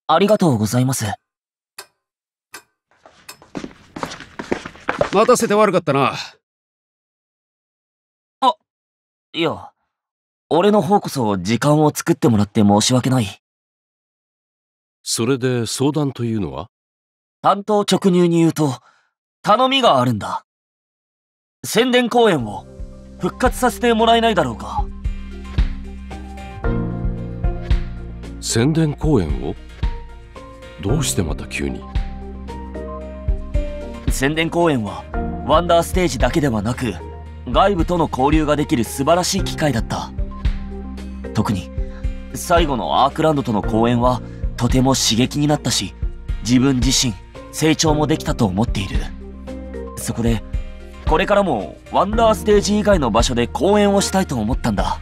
ありがとうございます。 待たせて悪かったな。 いや、俺の方こそ時間を作ってもらって申し訳ない。 それで相談というのは？ 単刀直入に言うと、頼みがあるんだ。宣伝公演を復活させてもらえないだろうか。 宣伝公演を？どうしてまた急に？ 宣伝公演はワンダーステージだけではなく、外部との交流ができる素晴らしい機会だった。特に最後のアークランドとの公演はとても刺激になったし、自分自身成長もできたと思っている。そこでこれからもワンダーステージ以外の場所で公演をしたいと思ったんだ。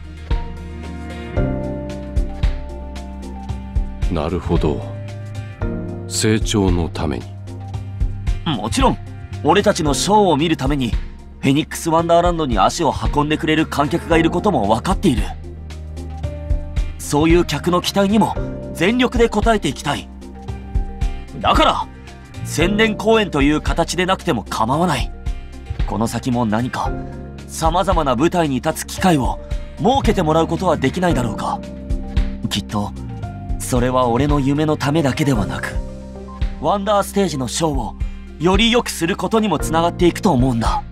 なるほど。成長のために。 もちろん俺たちのショーを見るためにフェニックスワンダーランドに足を運んでくれる観客がいることも分かっている。そういう客の期待にも全力で応えていきたい。だから宣伝公演という形でなくても構わない。この先も何か様々な舞台に立つ機会を設けてもらうことはできないだろうか。きっとそれは俺の夢のためだけではなく、ワンダーステージのショーをより良くすることにもつながっていくと思うんだ。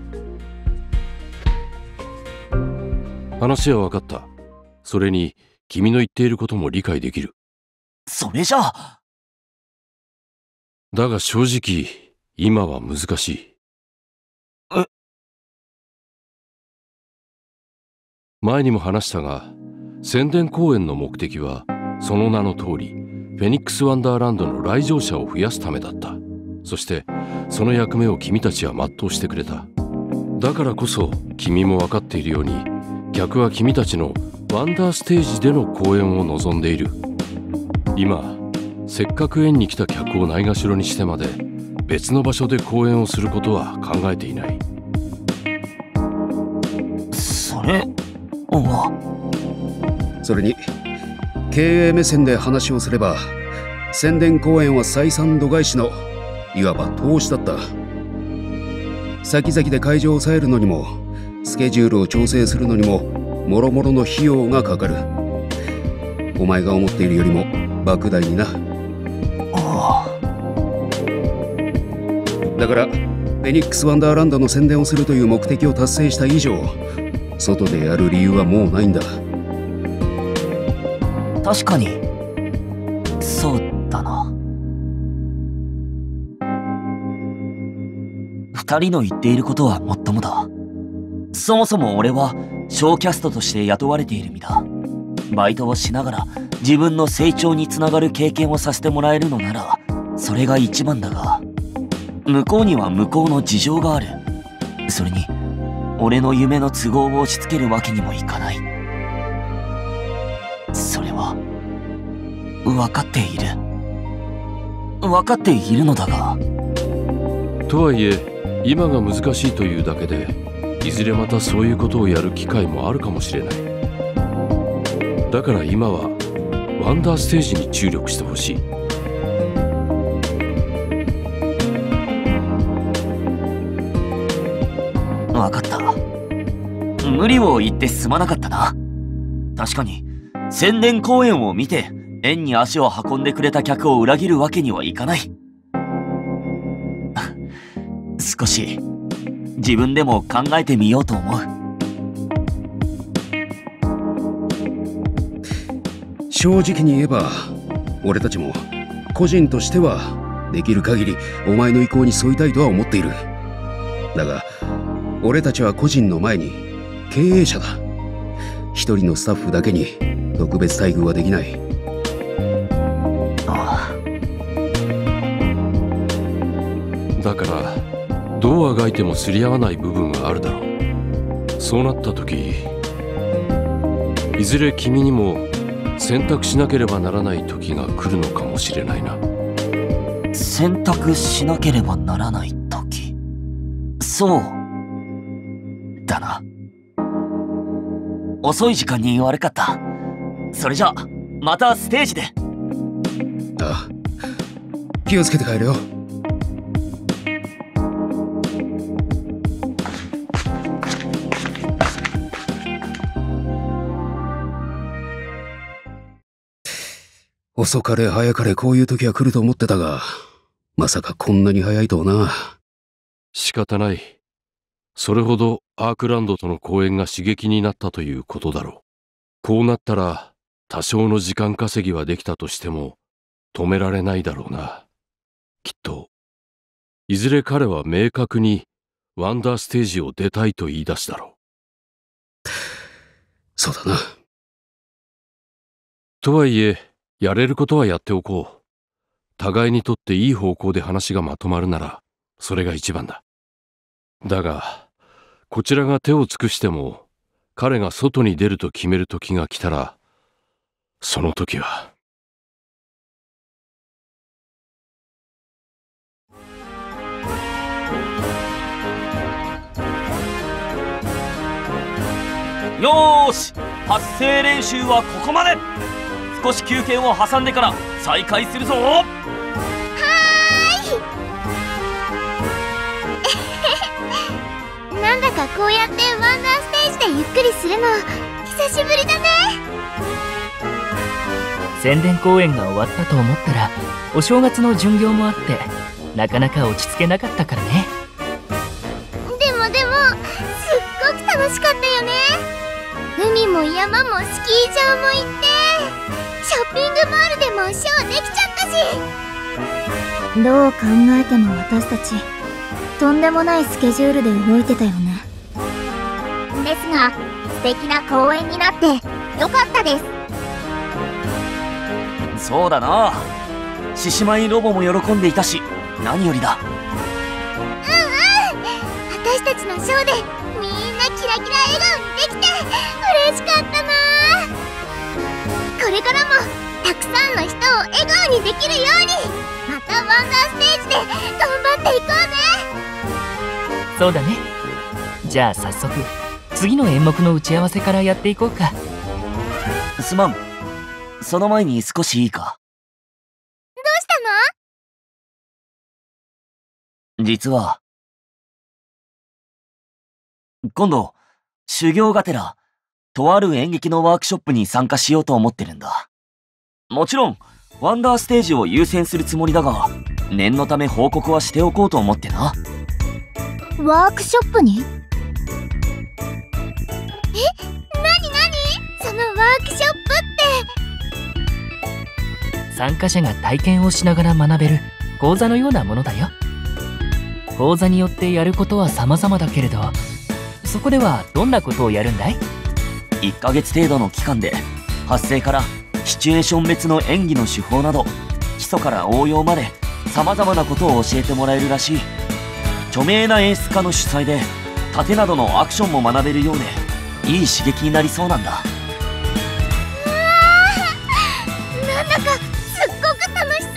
話は分かった。それに君の言っていることも理解できる。 それじゃあ。 だが正直今は難しい。前にも話したが、宣伝公演の目的はその名の通りフェニックスワンダーランドの来場者を増やすためだった。そしてその役目を君たちは全うしてくれた。だからこそ君も分かっているように、客は君たちのワンダーステージでの公演を望んでいる。今せっかく園に来た客をないがしろにしてまで別の場所で公演をすることは考えていない。 それは。 それに経営目線で話をすれば、宣伝公演は採算度外視のいわば投資だった。先々で会場を抑えるのにもスケジュールを調整するのにももろもろの費用がかかる。お前が思っているよりも莫大にな。だからフェニックスワンダーランドの宣伝をするという目的を達成した以上、外でやる理由はもうないんだ。 確かにそうだな。二人の言っていることはもっともだ。そもそも俺はショーキャストとして雇われている身だ。バイトをしながら自分の成長につながる経験をさせてもらえるのならそれが一番だが、向こうには向こうの事情がある。それに俺の夢の都合を押し付けるわけにもいかない。それは分かっている。分かっているのだが。 とはいえ今が難しいというだけで、いずれまたそういうことをやる機会もあるかもしれない。だから今はワンダーステージに注力してほしい。 分かった。無理を言ってすまなかったな。確かに宣伝公演を見て園に足を運んでくれた客を裏切るわけにはいかない。少し自分でも考えてみようと思う。 正直に言えば俺たちも個人としてはできる限りお前の意向に沿いたいとは思っている。だが俺たちは個人の前に経営者だ。一人のスタッフだけに特別待遇はできない。 だからどうあがいてもすり合わない部分があるだろう。そうなった時、いずれ君にも選択しなければならない時が来るのかもしれないな。 選択しなければならない時。そうだな。遅い時間に悪かった。それじゃあまたステージで。 ああ、気をつけて帰るよ。遅かれ早かれこういう時は来ると思ってたが、まさかこんなに早いとはな。 仕方ない。それほどアークランドとの交縁が刺激になったということだろう。こうなったら多少の時間稼ぎはできたとしても止められないだろうな。きっといずれ彼は明確にワンダーステージを出たいと言い出すだろう。 そうだな。 とはいえやれることはやっておこう。互いにとっていい方向で話がまとまるならそれが一番だ。だがこちらが手を尽くしても彼が外に出ると決める時が来たら、その時は。 よーし、発声練習はここまで。少し休憩を挟んでから再開するぞ。はーいなんだかこうやってワンダーステージでゆっくりするの久しぶりだね。 宣伝公演が終わったと思ったらお正月の巡業もあってなかなか落ち着けなかったからね。 でもすっごく楽しかったよね。海も山もスキー場も行ってショッピングモールでもショーできちゃったし。どう考えても私たちとんでもないスケジュールで動いてたよね。ですが素敵な公演になってよかったです。 そうだな。獅子舞ロボも喜んでいたし何よりだ。 私たちのショーでみんなキラキラ笑顔にできて嬉しかったな。これからもたくさんの人を笑顔にできるようにまたワンダーステージで頑張っていこうね。 そうだね。じゃあ早速次の演目の打ち合わせからやっていこうか。 すまん。その前に少しいいか。 どうしたの？実は今度修行がてらとある演劇のワークショップに参加しようと思ってるんだ。もちろんワンダーステージを優先するつもりだが念のため報告はしておこうと思ってな。 ワークショップに？そのワークショップって参加者が体験をしながら学べる講座のようなものだよ。講座によってやることは様々だけれどそこではどんなことをやるんだい？1 ヶ月程度の期間で発声からシチュエーション別の演技の手法など基礎から応用まで様々なことを教えてもらえるらしい。著名な演出家の主催で盾などのアクションも学べるようでいい刺激になりそうなんだ。 なんだかすっごく楽し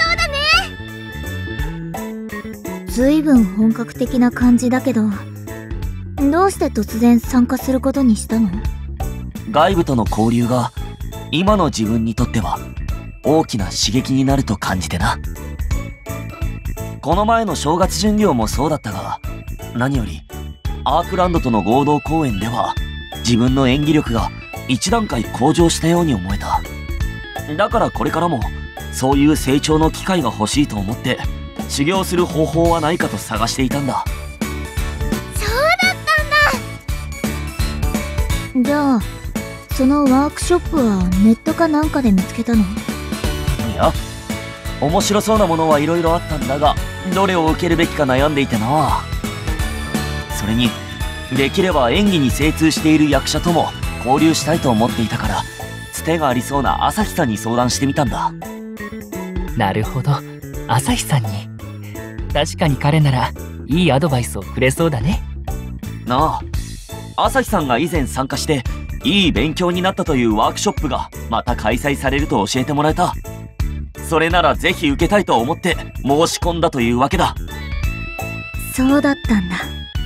そうだね。ずいぶん本格的な感じだけどどうして突然参加することにしたの？ 外部との交流が今の自分にとっては大きな刺激になると感じてな。この前の正月巡業もそうだったが何よりアークランドとの合同公演では自分の演技力が一段階向上したように思えた。だからこれからもそういう成長の機会が欲しいと思って修行する方法はないかと探していたんだ。 そうだったんだ。じゃあそのワークショップはネットかなんかで見つけたの？ いや面白そうなものはいろいろあったんだがどれを受けるべきか悩んでいてな。それにできれば演技に精通している役者とも交流したいと思っていたからつてがありそうな朝日さんに相談してみたんだ。 なるほど、朝日さんに。確かに彼ならいいアドバイスをくれそうだね。 なあ、朝日さんが以前参加していい勉強になったというワークショップがまた開催されると教えてもらえた。それならぜひ受けたいと思って申し込んだというわけだ。 そうだったんだ。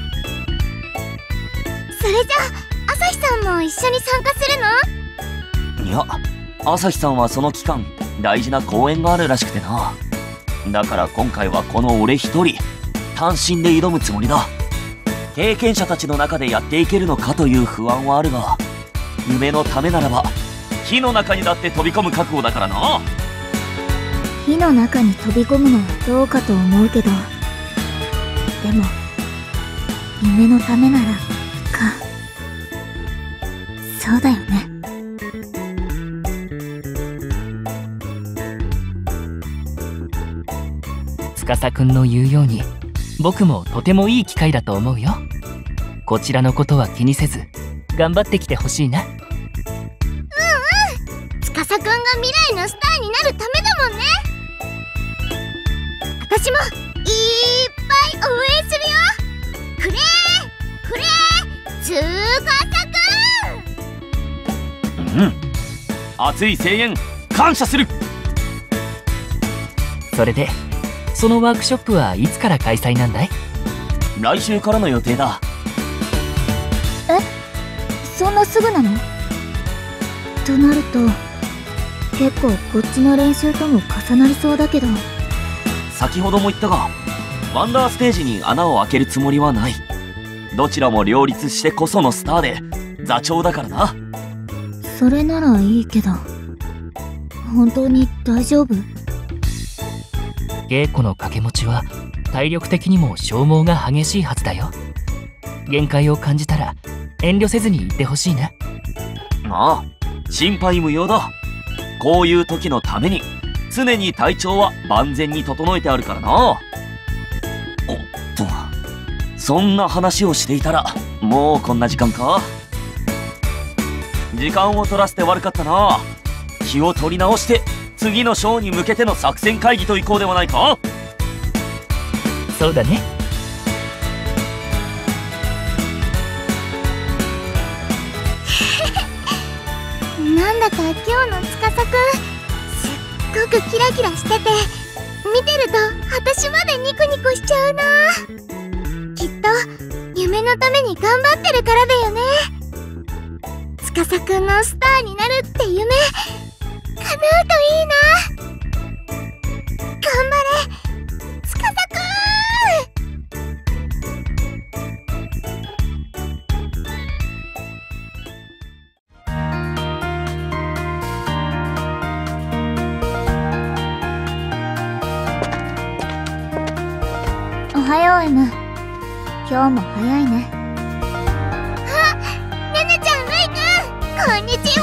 それじゃあ朝日さんも一緒に参加するの？ いや、朝日さんはその期間大事な公演があるらしくてな。だから今回はこの俺一人単身で挑むつもりだ。経験者たちの中でやっていけるのかという不安はあるが、夢のためならば火の中にだって飛び込む覚悟だからな。 火の中に飛び込むのはどうかと思うけど、でも夢のためならか。そうだよね。 司くんの言うように僕もとてもいい機会だと思うよ。こちらのことは気にせず頑張ってきてほしいな。 司くんが未来のスターになるためだもんね。私もいっぱい応援するよ。フレー司くん。 熱い声援感謝する。 それでそのワークショップはいつから開催なんだい？ 来週からの予定だ。 そんなすぐなの？となると結構こっちの練習とも重なりそうだけど。 先ほども言ったが、ワンダーステージに穴を開けるつもりはない。どちらも両立してこそのスターで座長だからな。 それならいいけど、本当に大丈夫？ 稽古の掛け持ちは体力的にも消耗が激しいはずだよ。限界を感じたら遠慮せずに言ってほしいな。 ああ、心配無用だ。こういう時のために常に体調は万全に整えてあるからな。おっと、そんな話をしていたらもうこんな時間か。時間を取らせて悪かったな。気を取り直して次のショーに向けての作戦会議といこうではないか。 そうだね。 なんだか今日の司くん、すっごくキラキラしてて、見てると私までニコニコしちゃうな。きっと夢のために頑張ってるからだよね。司くんのスターになるって夢叶うといいな。頑張れ司くん。おはよう M。 今日も早いね。あ、ねねちゃん、るいくん、こんにちは。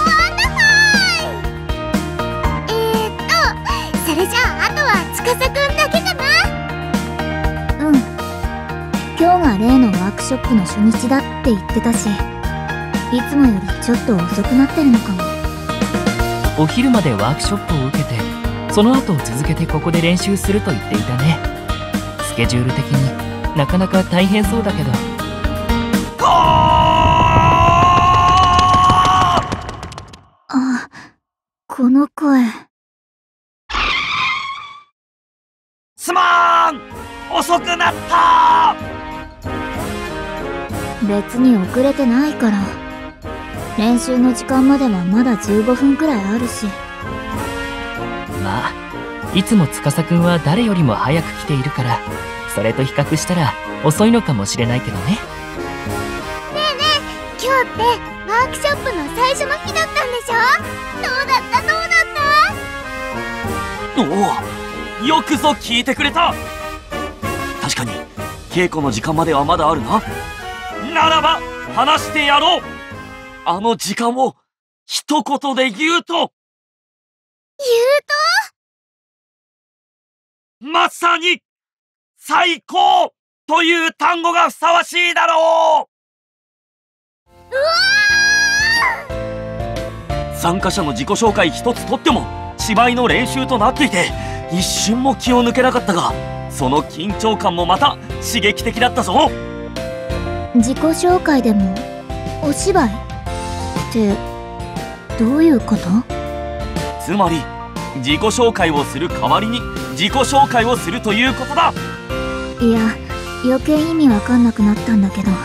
それじゃあ、あとは司くんだけかな。今日が例のワークショップの初日だって言ってたし、いつもよりちょっと遅くなってるのかも。 お昼までワークショップを受けて、その後続けてここで練習すると言っていたね。スケジュール的になかなか大変そうだけど。 あ、この声。 すまーん、遅くなった。 別に遅れてないから。練習の時間まではまだ15分くらいあるし。 まあいつも司くんは誰よりも早く来ているから、それと比較したら遅いのかもしれないけどね。 ねえねえ、今日ってワークショップの最初の日だったんでしょ？どうだったどうだった？ おお、よくぞ聞いてくれた。確かに稽古の時間まではまだあるな。ならば話してやろう。あの時間を一言で言うとまさに最高という単語がふさわしいだろう。参加者の自己紹介一つとっても芝居の練習となっていて、一瞬も気を抜けなかったが、その緊張感もまた刺激的だったぞ。 自己紹介でもお芝居ってどういうこと？ つまり自己紹介をする代わりに自己紹介をするということだ。 いや、余計意味わかんなくなったんだけど。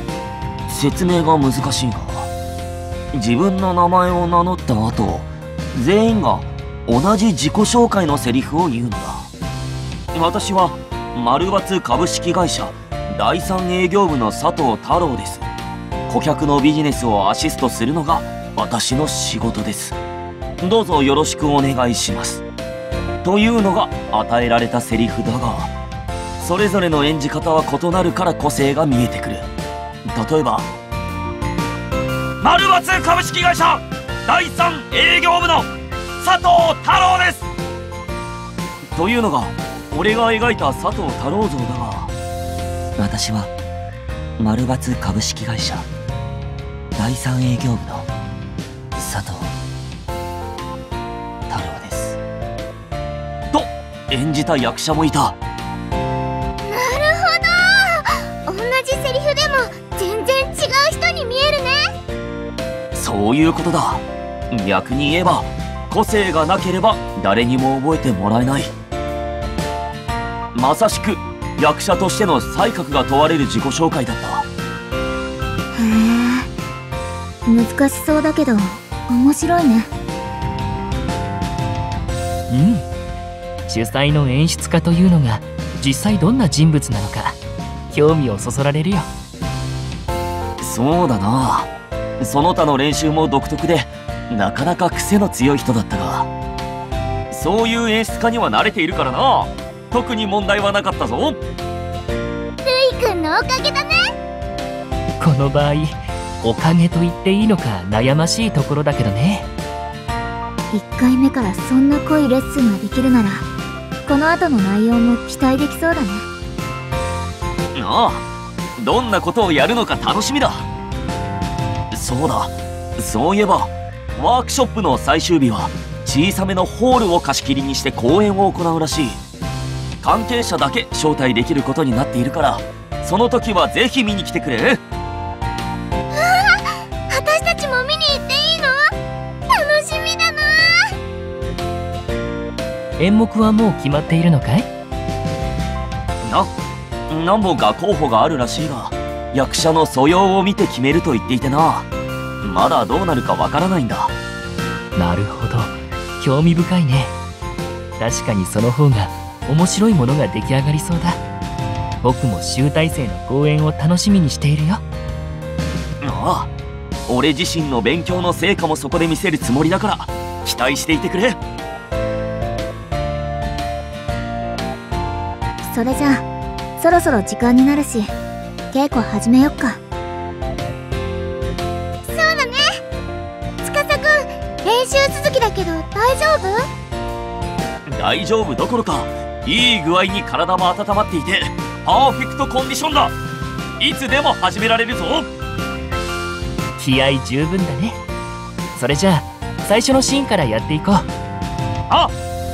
説明が難しいが、自分の名前を名乗った後、 全員が同じ自己紹介のセリフを言うんだ。私は丸抜株式会社第3営業部の佐藤太郎です。顧客のビジネスをアシストするのが私の仕事です。どうぞよろしくお願いします。というのが与えられたセリフだが、それぞれの演じ方は異なるから個性が見えてくる。例えば、丸抜株式会社第3営業部の佐藤太郎ですというのが俺が描いた佐藤太郎像だが、私は丸抜株式会社第3営業部の佐藤太郎ですと演じた役者もいた。 同じセリフでも全然違う人に見えるね。 そういうことだ。逆に言えば個性がなければ誰にも覚えてもらえない。まさしく役者としての才覚が問われる自己紹介だった。 へえ、難しそうだけど面白いね。 主催の演出家というのが実際どんな人物なのか興味をそそられるよ。 そうだな。その他の練習も独特でなかなか癖の強い人だったが、そういう演出家には慣れているからな。特に問題はなかったぞ。 ルイくんのおかげだね。 この場合おかげと言っていいのか悩ましいところだけどね。 1回目からそんな濃いレッスンができるなら、この後の内容も期待できそうだね。 ああ、どんなことをやるのか楽しみだ。そうだ、そういえばワークショップの最終日は小さめのホールを貸し切りにして公演を行うらしい。関係者だけ招待できることになっているから、その時はぜひ見に来てくれ。 私たちも見に行っていいの？楽しみだな。 演目はもう決まっているのかい？ 何本か候補があるらしいが、役者の素養を見て決めると言っていてな。まだどうなるかわからないんだ。 なるほど、興味深いね。確かにその方が面白いものが出来上がりそうだ。僕も集大成の公演を楽しみにしているよ。 ああ、俺自身の勉強の成果もそこで見せるつもりだから期待していてくれ。 それじゃあそろそろ時間になるし、稽古始めよっか。そうだね。司くん、練習続きだけど大丈夫？ 大丈夫どころか、いい具合に体も温まっていてパーフェクトコンディションだ。いつでも始められるぞ。 気合十分だね。それじゃあ最初のシーンからやっていこう。 あ、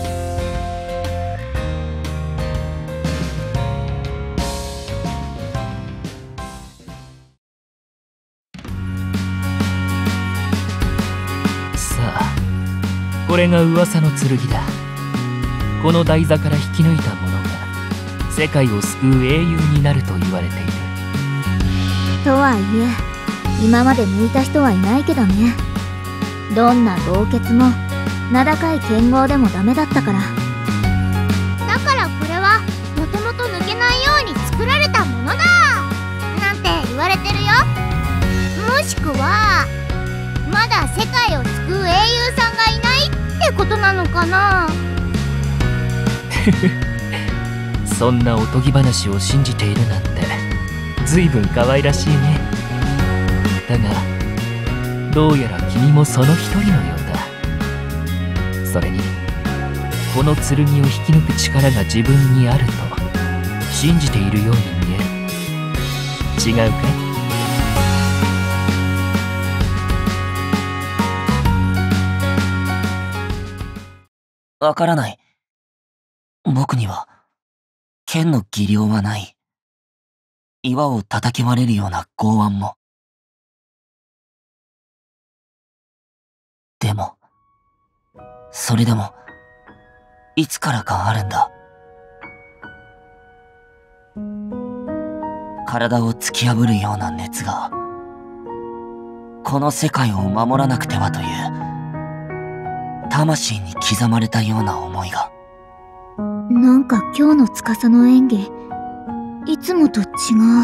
さあ、これが噂の剣だ。この台座から引き抜いたものが世界を救う英雄になると言われている。 とはいえ今まで抜いた人はいないけどね。どんな豪傑も名高い剣豪でもダメだったから。だからこれはもともと抜けないように作られたものだなんて言われてるよ。もしくはまだ世界を救う英雄さんがいないってことなのかな。 そんなおとぎ話を信じているなんて随分可愛らしいね。だがどうやら君もその一人のようだ。それにこの剣を引き抜く力が自分にあると信じているように見える。違うかい？ わからない。僕には剣の技量はない。岩を叩き割れるような剛腕も。でもそれでもいつからかあるんだ。体を突き破るような熱が、この世界を守らなくてはという魂に刻まれたような思いが。 なんか今日の司の演技、いつもと違う。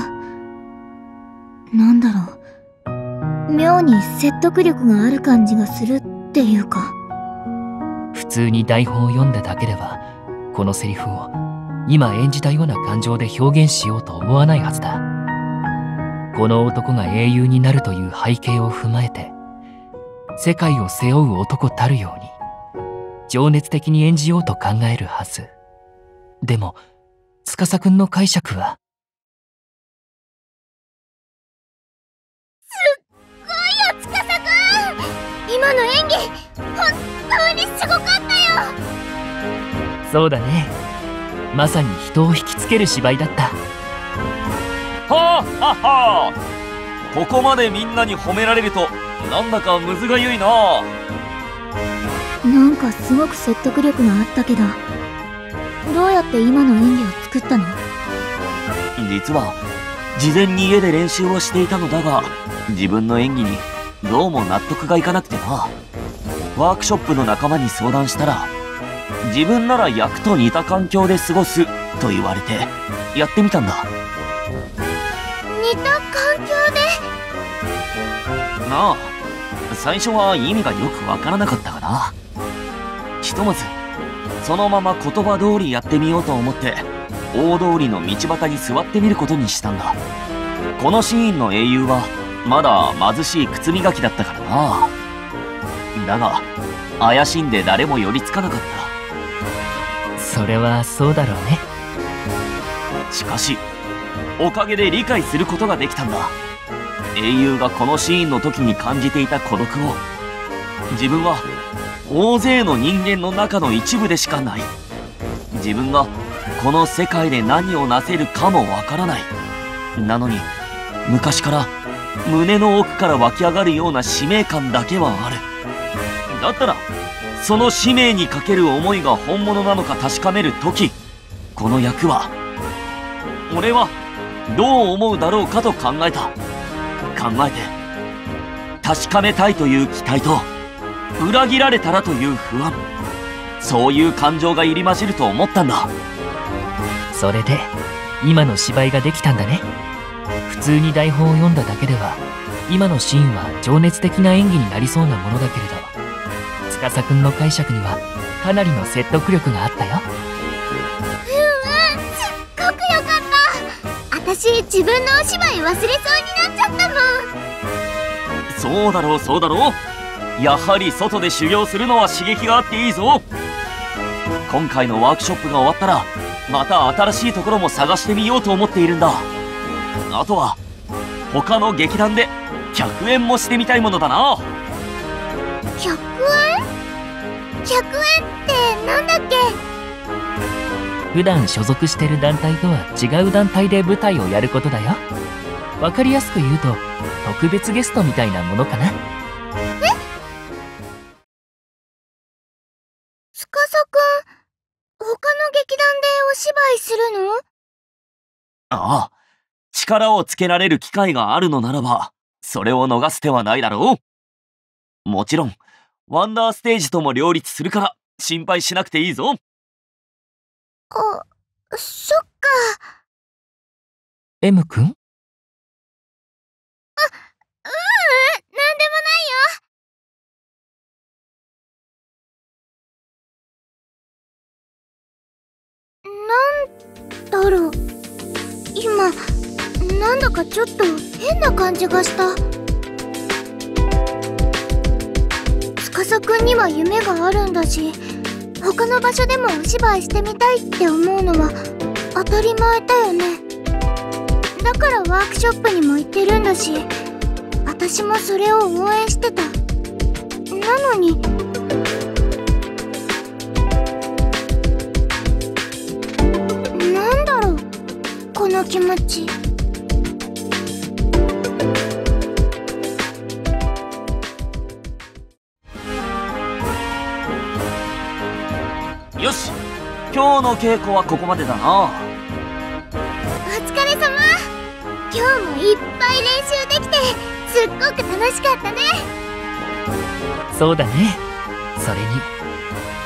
なんだろう、妙に説得力がある感じがするっていうか。 普通に台本を読んだだけではこのセリフを今演じたような感情で表現しようと思わないはずだ。この男が英雄になるという背景を踏まえて世界を背負う男たるように情熱的に演じようと考えるはず。でも司くんの解釈は。 すっごいよ司くん、今の演技本当にすごかったよ。 そうだね、まさに人を引きつける芝居だった。 はあははあ、ここまでみんなに褒められるとなんだかむずがゆいな。 なんかすごく説得力があったけど、どうやって今の演技を作ったの？ 実は事前に家で練習をしていたのだが、自分の演技にどうも納得がいかなくてな。ワークショップの仲間に相談したら、自分なら役と似た環境で過ごすと言われてやってみたんだ。 似た環境で？ なあ、最初は意味がよくわからなかったがな。ひとまずそのまま言葉通りやってみようと思って大通りの道端に座ってみることにしたんだ。このシーンの英雄はまだ貧しい靴磨きだったからな。だが怪しんで誰も寄りつかなかった。 それはそうだろうね。 しかしおかげで理解することができたんだ。英雄がこのシーンの時に感じていた孤独を、自分は大勢の人間の中の一部でしかない。自分がこの世界で何をなせるかもわからない。なのに昔から胸の奥から湧き上がるような使命感だけはある。だったらその使命にかける思いが本物なのか確かめる時、この役は俺はどう思うだろうかと考えた。考えて確かめたいという期待と裏切られたらという不安、そういう感情が入り混じると思ったんだ。 それで今の芝居ができたんだね。普通に台本を読んだだけでは今のシーンは情熱的な演技になりそうなものだけれど、司くんの解釈にはかなりの説得力があったよ。 すっごくよかった。私自分のお芝居忘れそうになっちゃったもん。 そうだろうそうだろう、やはり外で修行するのは刺激があっていいぞ。今回のワークショップが終わったらまた新しいところも探してみようと思っているんだ。あとは他の劇団で客演もしてみたいものだな。 100円？100円ってなんだっけ？ 普段所属してる団体とは違う団体で舞台をやることだよ。わかりやすく言うと特別ゲストみたいなものかな。 司くん、他の劇団でお芝居するの？ ああ、力をつけられる機会があるのならばそれを逃す手はないだろう。もちろんワンダーステージとも両立するから心配しなくていいぞ。 あ、そっか。 M 君？ なんでもないよ。なんだろう、今なんだかちょっと変な感じがした。司くんには夢があるんだし、他の場所でもお芝居してみたいって思うのは当たり前だよね。だからワークショップにも行ってるんだし、私もそれを応援してた。なのになんだろう、この気持ち。 よし、今日の稽古はここまでだな。 お疲れ様。今日もいっぱい練習できてすっごく楽しかったね。 そうだね。それに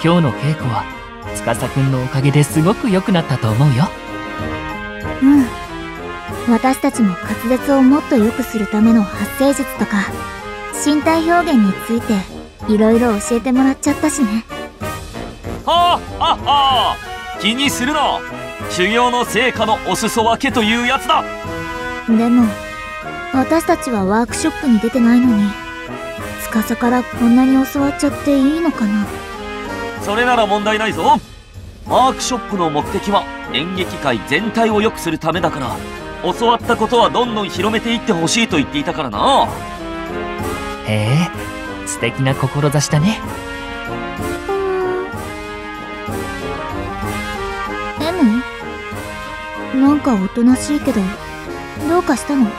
今日の稽古は司くんのおかげですごく良くなったと思うよ。 うん。私たちも滑舌をもっと良くするための発声術とか身体表現についていろいろ教えてもらっちゃったしね。 はあはあ、気にするな。修行の成果のお裾分けというやつだ。 でも私たちはワークショップに出てないのに司からこんなに教わっちゃっていいのかな。 それなら問題ないぞ。ワークショップの目的は演劇界全体を良くするためだから、教わったことはどんどん広めていってほしいと言っていたからな。 へえ、素敵な志だね。 M？ なんかおとなしいけどどうかしたの？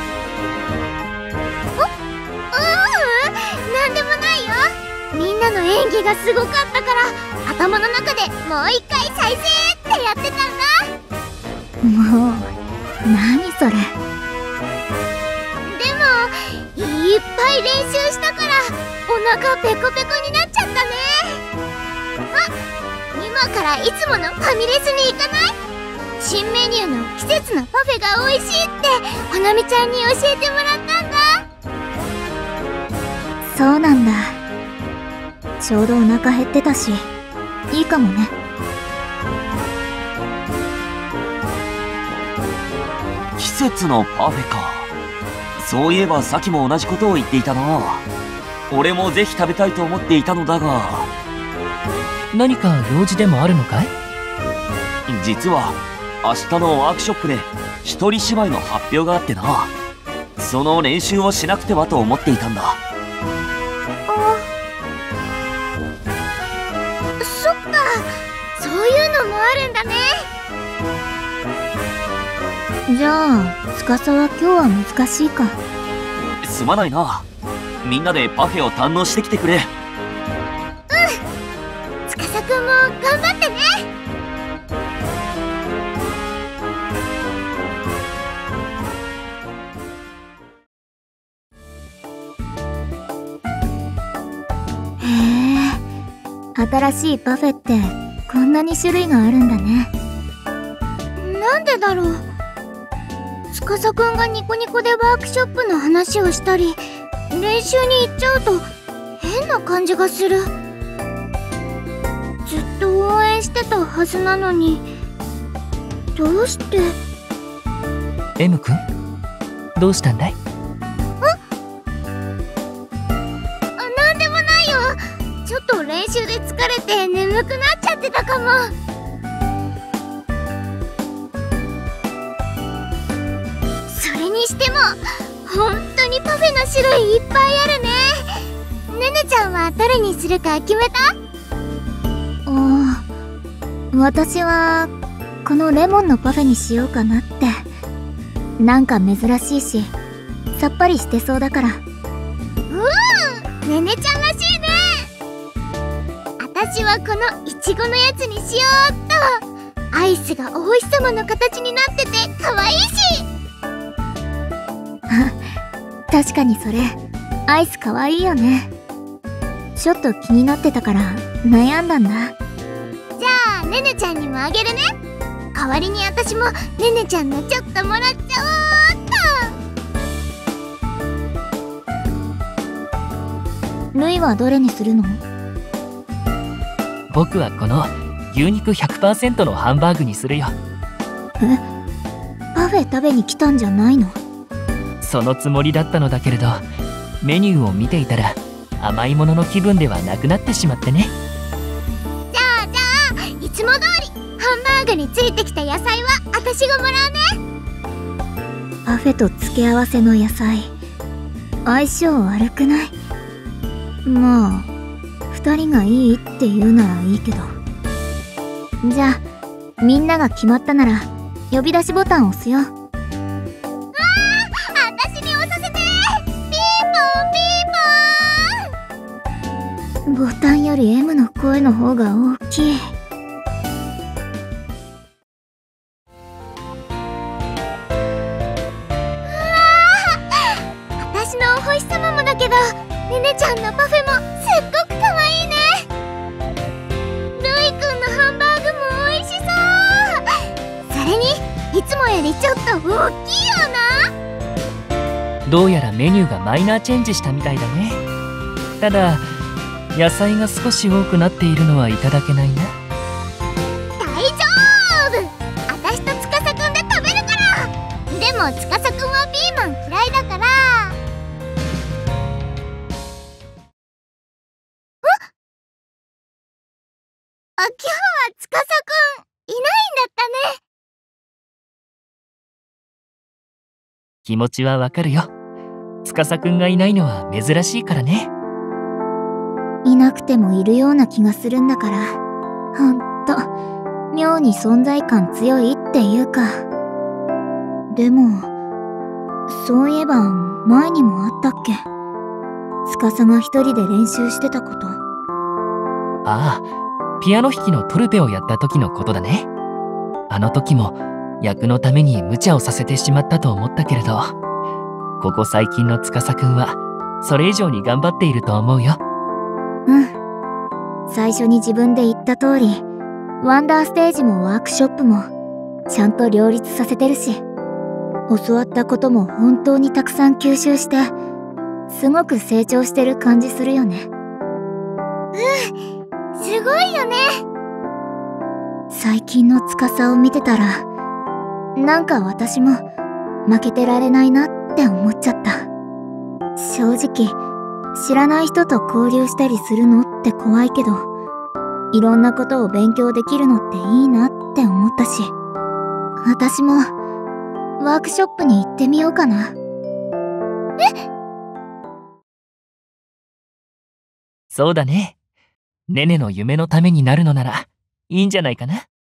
なんでもないよ。みんなの演技がすごかったから頭の中でもう一回再生ってやってたんだ。もう何それ。でもいっぱい練習したからお腹ペコペコになっちゃったね。あ、今からいつものファミレスに行かない？新メニューの季節のパフェが美味しいって花見ちゃんに教えてもらったんだ。そうなんだ。ちょうどお腹減ってたしいいかもね。 季節のパフェか。そういえばさっきも同じことを言っていたな。俺もぜひ食べたいと思っていたのだが。 何か用事でもあるのかい？ 実は明日のワークショップで一人芝居の発表があってな。その練習をしなくてはと思っていたんだ。 そっか、そういうのもあるんだね。じゃあ司は今日は難しいか。 すまないな。みんなでパフェを堪能してきてくれ。 司くんも頑張ってね。新しいパフェってこんなに種類があるんだね。なんでだろう。司くんがニコニコでワークショップの話をしたり練習に行っちゃうと変な感じがする。ずっと応援してたはずなのにどうして。 M 君どうしたんだい？ なんでもないよ。ちょっと練習で疲れて眠くなっちゃってたかも。それにしても本当にパフェの種類いっぱいあるね。ねねちゃんはどれにするか決めた？私はこのレモンのパフェにしようかなって。なんか珍しいしさっぱりしてそうだから。ねねちゃんらしいね。私はこのいちごのやつにしようっと。アイスがお星様の形になってて可愛いし。確かにそれアイス可愛いよね。ちょっと気になってたから悩んだんだ。じゃあねねちゃんにもあげるね。代わりに私もねねちゃんのちょっともらっちゃおうっと。ルイはどれにするの？ 僕はこの牛肉 100% のハンバーグにするよ。 え？パフェ食べに来たんじゃないの？ そのつもりだったのだけれどメニューを見ていたら甘いものの気分ではなくなってしまってね。 じゃあいつも通りハンバーグについてきた野菜は私がもらうね。パフェと付け合わせの野菜相性悪くない？まあ2人がいいって言うならいいけど。じゃあみんなが決まったなら呼び出しボタンを押すよ。私に押させて。ピーポンピーポン。ボタンより M の声の方が大きい。私のお星様もだけどねねちゃんのパフェもすっごく可愛いね。 大きいよな。 どうやらメニューがマイナーチェンジしたみたいだね。ただ野菜が少し多くなっているのはいただけないな。 大丈夫、私と司くんで食べるから。でも司くんはピーマン嫌いだから。今日は司くんいないんだったね。 気持ちはわかるよ。司くんがいないのは珍しいからね。 いなくてもいるような気がするんだから、ほんと妙に存在感強いっていうか。でもそういえば前にもあったっけ、司が一人で練習してたこと。 ああ、ピアノ弾きのトルペをやった時のことだね。あの時も役のために無茶をさせてしまったと思ったけれど、ここ最近の司くんはそれ以上に頑張っていると思うよ。 うん。最初に自分で言った通り、ワンダーステージもワークショップもちゃんと両立させてるし、教わったことも本当にたくさん吸収して、すごく成長してる感じするよね。 すごいよね。 最近の司を見てたら、なんか私も負けてられないなって思っちゃった。正直知らない人と交流したりするのって怖いけど、いろんなことを勉強できるのっていいなって思ったし、私もワークショップに行ってみようかな。 そうだね。ネネの夢のためになるのならいいんじゃないかな。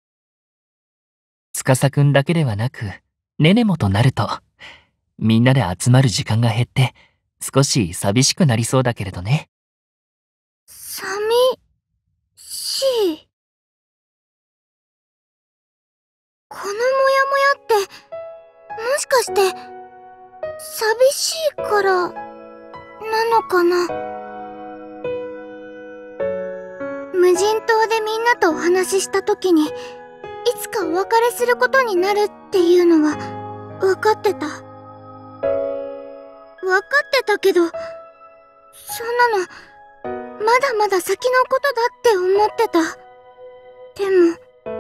司くんだけではなくネネもとなると、みんなで集まる時間が減って少し寂しくなりそうだけれどね。 寂しい。このモヤモヤってもしかして寂しいからなのかな。無人島でみんなとお話しした時に、いつかお別れすることになるっていうのは分かってた。分かってたけど、そんなのまだまだ先のことだって思ってた。でも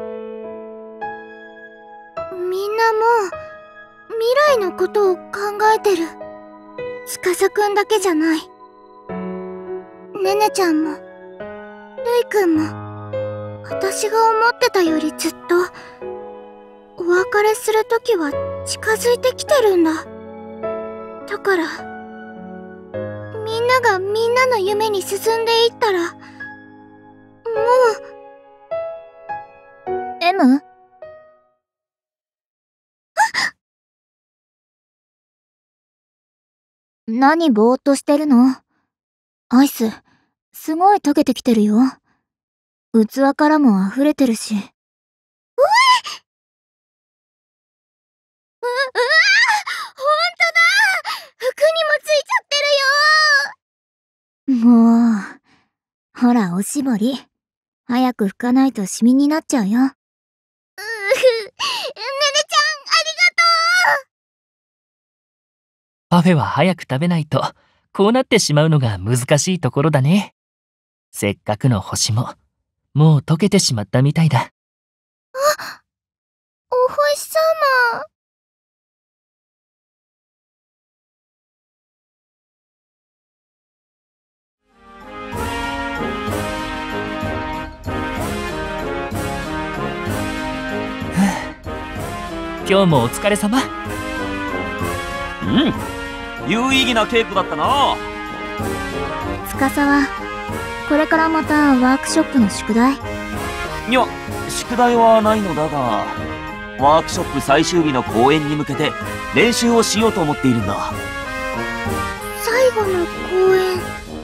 みんなもう未来のことを考えてる。司くんだけじゃない。ネネちゃんもルイくんも、私が思ってたよりずっとお別れする時は近づいてきてるんだ。だからみんながみんなの夢に進んでいったら、もう。 M？ 何ぼーっとしてるの？アイスすごい溶けてきてるよ。器からも溢れてるし。 うわ、ほんとだ。服にもついちゃってるよ。 もう、ほらおしぼり。早く拭かないとシミになっちゃうよ。 ネネちゃん、ありがとう。 パフェは早く食べないとこうなってしまうのが難しいところだね。せっかくの星ももう溶けてしまったみたいだ。 お星様。 今日もお疲れ様。 有意義な稽古だったな。 司はこれからまたワークショップの宿題？ いや、宿題はないのだが、ワークショップ最終日の公演に向けて練習をしようと思っているんだ。 最後の公演。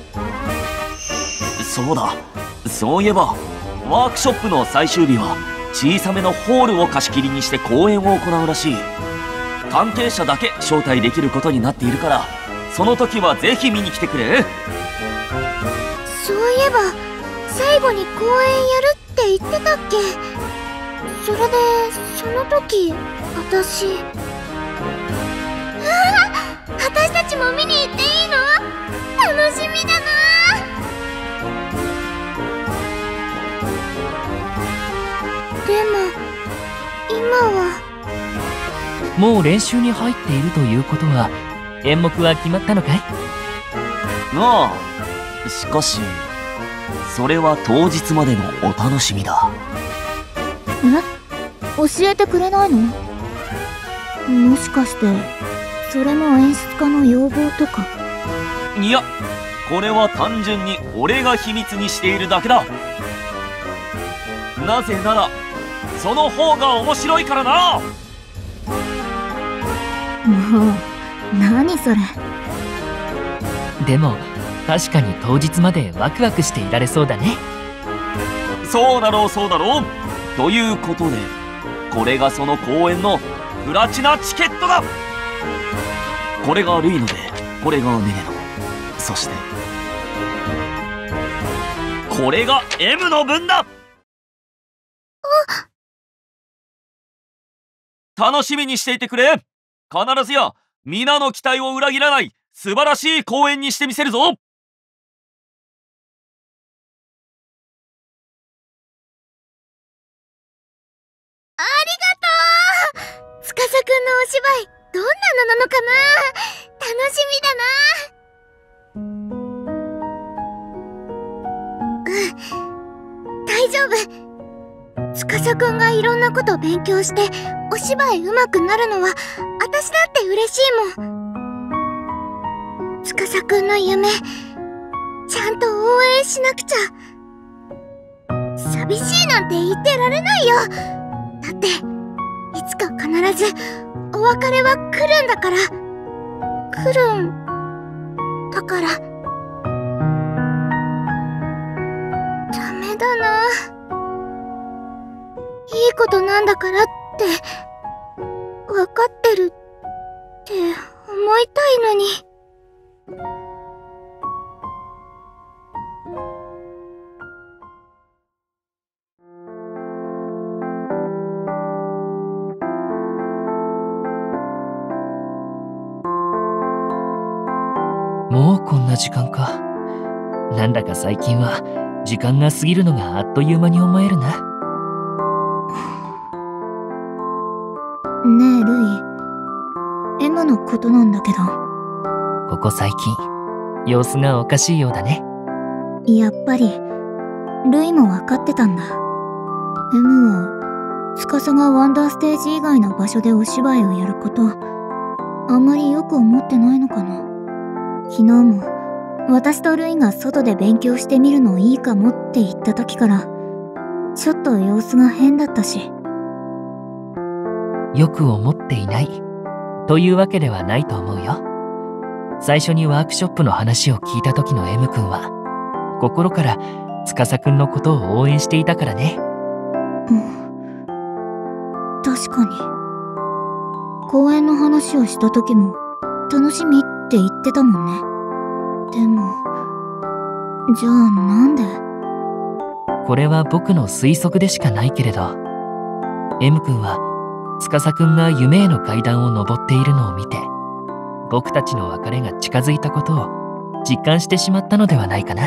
そうだ、そういえばワークショップの最終日は小さめのホールを貸し切りにして公演を行うらしい。関係者だけ招待できることになっているから、その時はぜひ見に来てくれ。 そういえば最後に公演やるって言ってたっけ。それでその時私もう練習に入っているということは演目は決まったのかい？ ああ、しかしそれは当日までのお楽しみだ。 教えてくれないの？もしかしてそれも演出家の要望とか？ いや、これは単純に俺が秘密にしているだけだ。なぜならその方が面白いからな。 もう何それ。 でも確かに当日までワクワクしていられそうだね。 そうだろうそうだろう。ということでこれがその公演のプラチナチケットだ。これがルイので、これがネネの、そしてこれが M の分だ。楽しみにしていてくれ。必ずや皆の期待を裏切らない素晴らしい公演にしてみせるぞ。 ありがとう。司くんのお芝居どんなのなのかな。楽しみだな。大丈夫。司くんがいろんなこと勉強してお芝居上手くなるのは私だって嬉しいもん。司くんの夢ちゃんと応援しなくちゃ。寂しいなんて言ってられないよ。だっていつか必ずお別れは来るんだから。来るんだから。ダメだな。いいことなんだからって分かってるって思いたいのに。 もうこんな時間か。なんだか最近は時間が過ぎるのがあっという間に思えるな。 ねえルイ、M のことなんだけど。 ここ最近様子がおかしいようだね。 やっぱりルイも分かってたんだ。M は司がワンダーステージ以外の場所でお芝居をやることあんまりよく思ってないのかな。昨日も私とルイが外で勉強してみるのいいかもって言った時からちょっと様子が変だったし。 よく思っていないというわけではないと思うよ。最初にワークショップの話を聞いた時の M 君は心から司くんのことを応援していたからね。 確かに公演の話をした時も楽しみって言ってたもんね。でもじゃあなんで？ これは僕の推測でしかないけれど M 君は司くんが夢への階段を登っているのを見て僕たちの別れが近づいたことを実感してしまったのではないかな。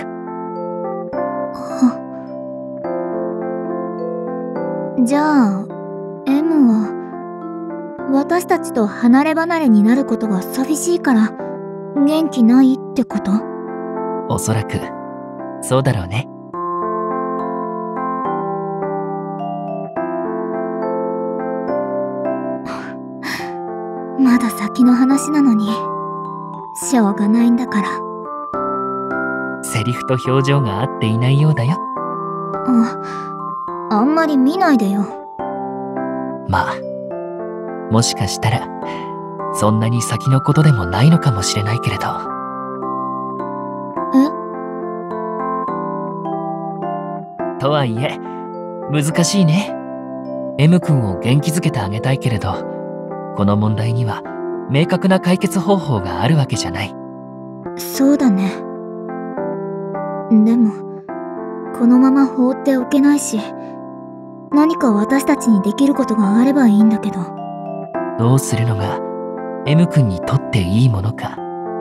じゃあ M は私たちと離れ離れになることが寂しいから元気ないってこと？ おそらくそうだろうね。 まだ先の話なのにしょうがないんだから。 セリフと表情が合っていないようだよ。 あんまり見ないでよ。 まあもしかしたらそんなに先のことでもないのかもしれないけれど。とはいえ難しいね。 M 君を元気づけてあげたいけれどこの問題には明確な解決方法があるわけじゃない。 そうだね。でもこのまま放っておけないし何か私たちにできることがあればいいんだけど。 どうするのが M 君にとっていいものか。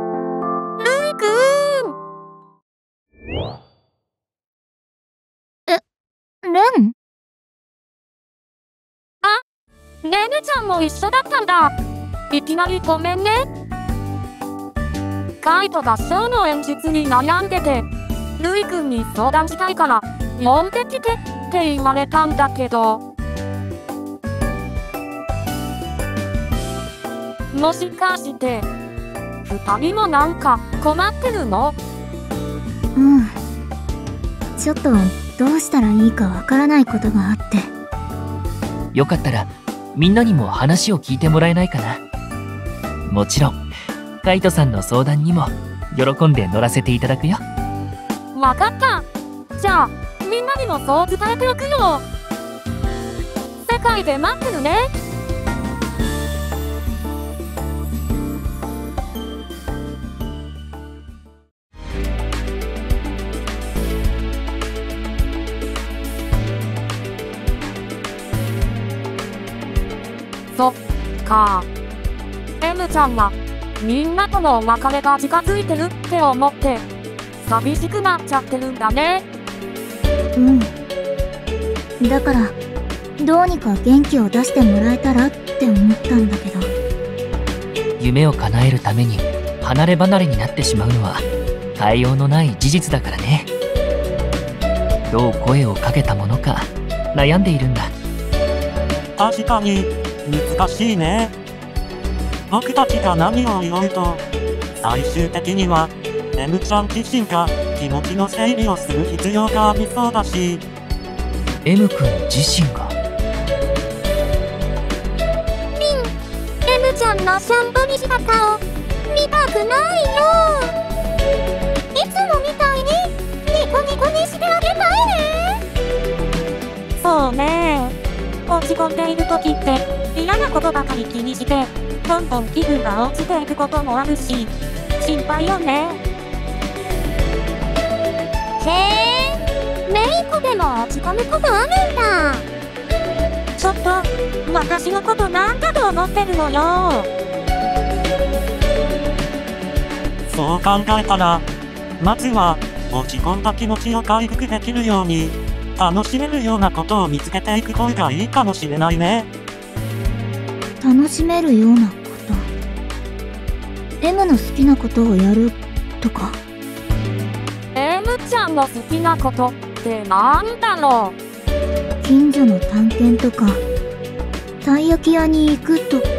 レン？ レネちゃんも一緒だったんだ。 いきなりごめんね。カイトがショーの演出に悩んでて、ルイ君に相談したいから呼んできてって言われたんだけど、もしかして2人もなんか困ってるの？ うん。ちょっとどうしたらいいかわからないことがあって。 よかったらみんなにも話を聞いてもらえないかな。もちろんカイトさんの相談にも喜んで乗らせていただくよ。 わかった。じゃあみんなにもそう伝えておくよ。世界で待ってるね。そっか。M ちゃんはみんなとのお別れが近づいてるって思って寂しくなっちゃってるんだね。 うん。だからどうにか元気を出してもらえたらって思ったんだけど。 夢を叶えるために離れ離れになってしまうのは変えようのない事実だからね。どう声をかけたものか悩んでいるんだ。 確かに難しいね。僕たちが何を言おうと、最終的には M ちゃん自身が気持ちの整理をする必要がありそうだし。 M 君自身が。 M ちゃんのしょんぼり姿を見たくないよ。いつもみたいにニコニコにしてあげたいね。 そうね。落ち込んでいる時って嫌なことばかり気にしてどんどん気分が落ちていくこともあるし、心配よね。 へえ、メイコでも落ち込むことあるんだ。 ちょっと私のことなんだと思ってるのよ。 そう考えたら、まずは落ち込んだ気持ちを回復できるように楽しめるようなことを見つけていく方がいいかもしれないね。 楽しめるようなこと。 M の好きなことをやるとか。 M ちゃんの好きなことってなんだろう。 近所の探検とかたい焼き屋に行くとか。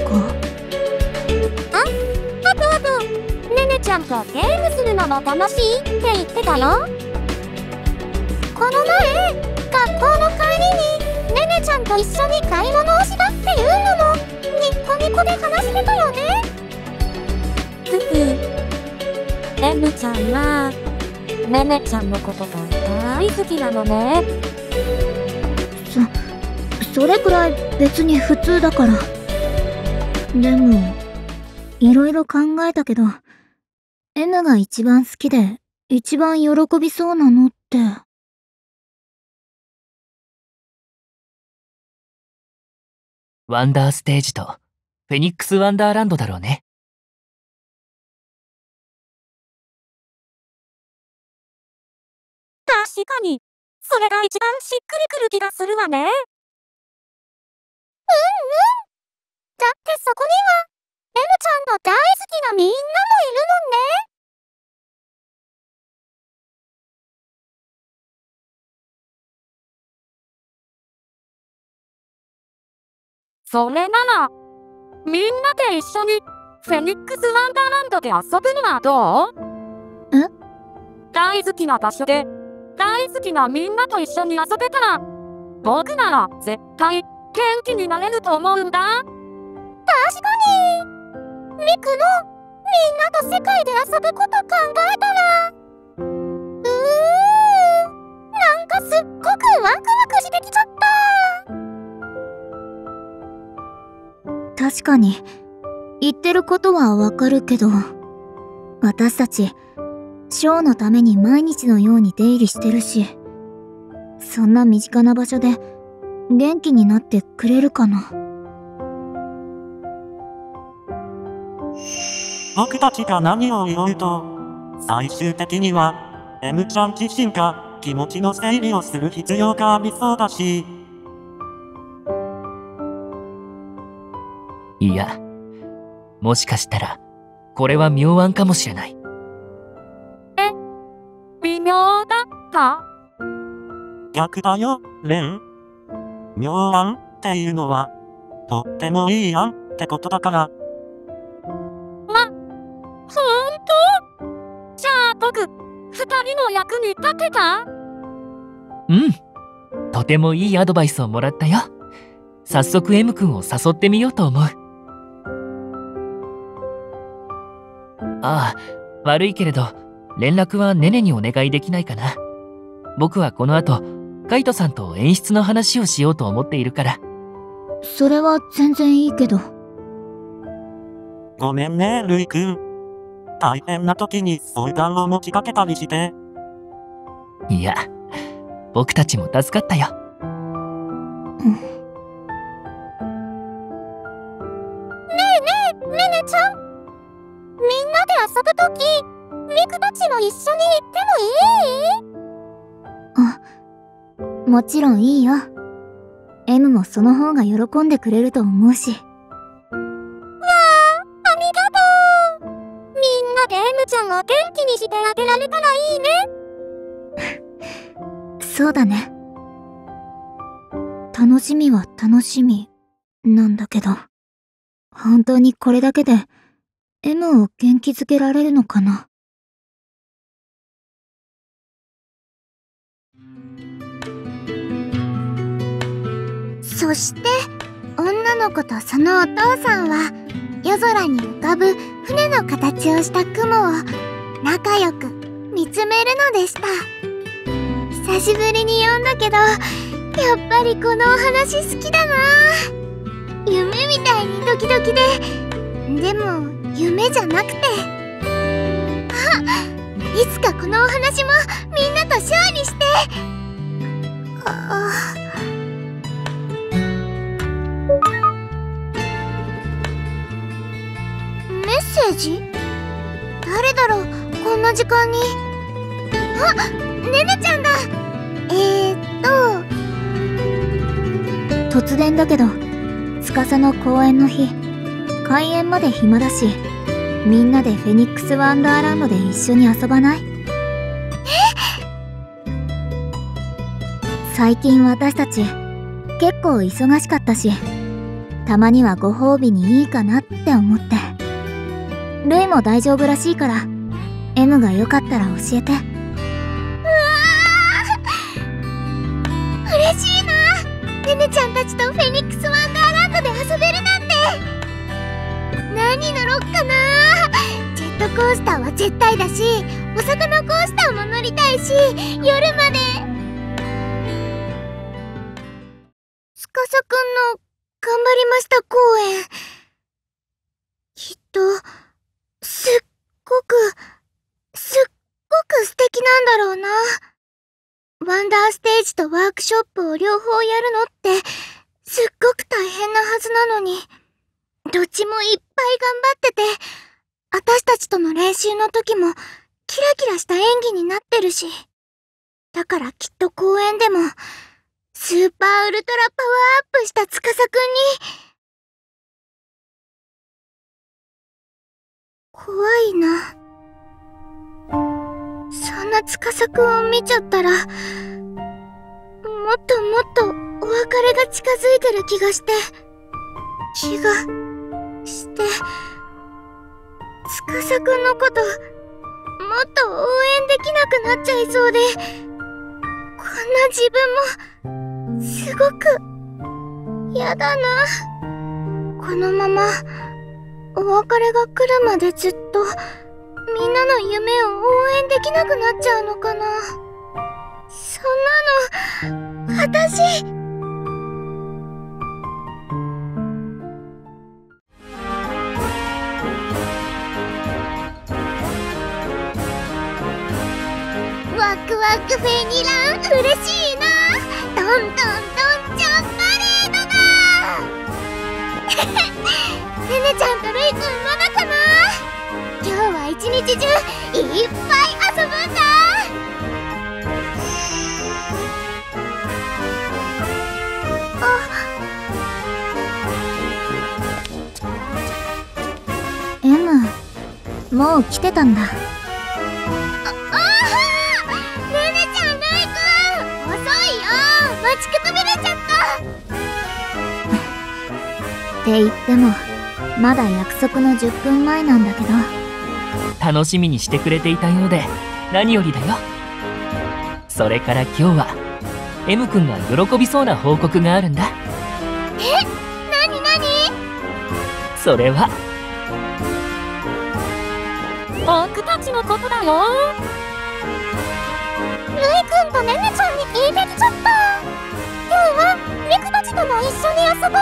あとねねちゃんとゲームするのも楽しいって言ってたよ。この前学校の帰りにねねちゃんと一緒に買い物をしたっていうのもニコニコで話してたよね。 M ちゃんはねねちゃんのことが大好きなのね。 それくらい別に普通だから。でもいろいろ考えたけど M が一番好きで一番喜びそうなのってワンダーステージとフェニックスワンダーランドだろうね。 確かにそれが一番しっくりくる気がするわね。 だってそこには M ちゃんの大好きなみんなもいるもんね。 それならみんなで一緒にフェニックスワンダーランドで遊ぶのはどう？ え？ 大好きな場所で大好きなみんなと一緒に遊べたら僕なら絶対元気になれると思うんだ。 確かにミクのみんなと世界で遊ぶこと考えたらなんかすっごくワクワクしてきちゃった。 確かに言ってることはわかるけど、私たちショーのために毎日のように出入りしてるし、そんな身近な場所で元気になってくれるかな。 僕たちが何を言おうと、最終的には M ちゃん自身が気持ちの整理をする必要がありそうだし。 いや、 もしかしたらこれは妙案かもしれない。 微妙だった？ 逆だよ、レン。妙案っていうのは、とってもいい案ってことだから。 ほんと？じゃあ僕、2人の役に立てた？ うん。とてもいいアドバイスをもらったよ。早速 M 君を誘ってみようと思う。ああ、悪いけれど、連絡はネネにお願いできないかな。僕はこの後、カイトさんと演出の話をしようと思っているから。 それは全然いいけど。 ごめんね、ルイくん。大変な時に相談を持ちかけたりして。 いや、僕たちも助かったよ。 ねねちゃん、みんなで遊ぶときミクたちも一緒に行ってもいい？ もちろんいいよ。M もその方が喜んでくれると思うし。 わあ、ありがとう。みんなで M ちゃんを元気にしてあげられたらいいね。 そうだね。楽しみは楽しみなんだけど、本当にこれだけで M を元気づけられるのかな。 そして女の子とそのお父さんは夜空に浮かぶ船の形をした雲を仲良く見つめるのでした。久しぶりに読んだけど、やっぱりこのお話好きだな。夢みたいにドキドキでも夢じゃなくて、いつかこのお話もみんなとシェアにして。メッセージ？誰だろう、こんな時間に。あ、ねねちゃんだ。 突然だけど、司の公演の日、開演まで暇だし、みんなでフェニックスワンダーランドで一緒に遊ばない？最近私たち結構忙しかったし、たまにはご褒美にいいかなって思って。ルイも大丈夫らしいから、M がよかったら教えて。 嬉しいな。ねねちゃんたちとフェニックスワンダーランドで遊べるなんて。何乗ろっかな。ジェットコースターは絶対だし、お魚コースターも乗りたいし、夜まで。司くんの頑張りました公演、きっとすっごく素敵なんだろうな。ワンダーステージとワークショップを両方やるのってすっごく大変なはずなのに、どっちもいっぱい頑張ってて、私たちとの練習の時もキラキラした演技になってるし、だからきっと公演でもスーパーウルトラパワーアップした司くんに。怖いな。そんな司くんを見ちゃったら、もっともっとお別れが近づいてる気がして、司くんのこともっと応援できなくなっちゃいそうで、こんな自分もすごくやだな。このままお別れが来るまでずっとみんなの夢を応援できなくなっちゃうのかな。そんなの私。ワクワクフェニラン嬉しいな。どんどんどんちゃんパレードだ。ねねちゃんとルイくんまだかな。今日は一日中いっぱい遊ぶんだ。 M、もう来てたんだ。 ねねちゃん、ルイくん、遅いよ。待ちくたびれちゃった。 って言ってもまだ約束の10分前なんだけど。 楽しみにしてくれていたようで何よりだよ。それから今日は M 君が喜びそうな報告があるんだ。 なになに？ それは僕たちのことだよ。 ルイくんとねねちゃんに聞いてきちゃった。今日はリクたちとも一緒に遊ぼうね。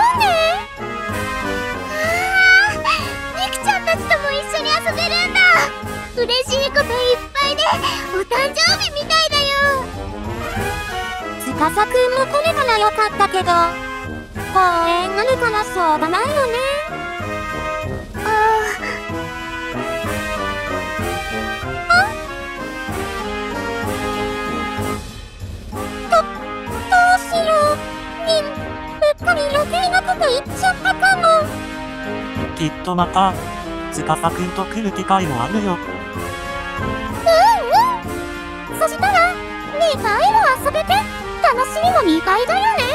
リクちゃんたちとも一緒に遊べるんだ。嬉しいこといっぱいでお誕生日みたいだよ。 司くんも来れたらよかったけど、公園あるからしょうがないよね。どうしよう。うっかり余計なこと言っちゃったかも。 きっとまた、司くんと来る機会もあるよ。 そしたら2回も遊べて楽しみも2倍だよね。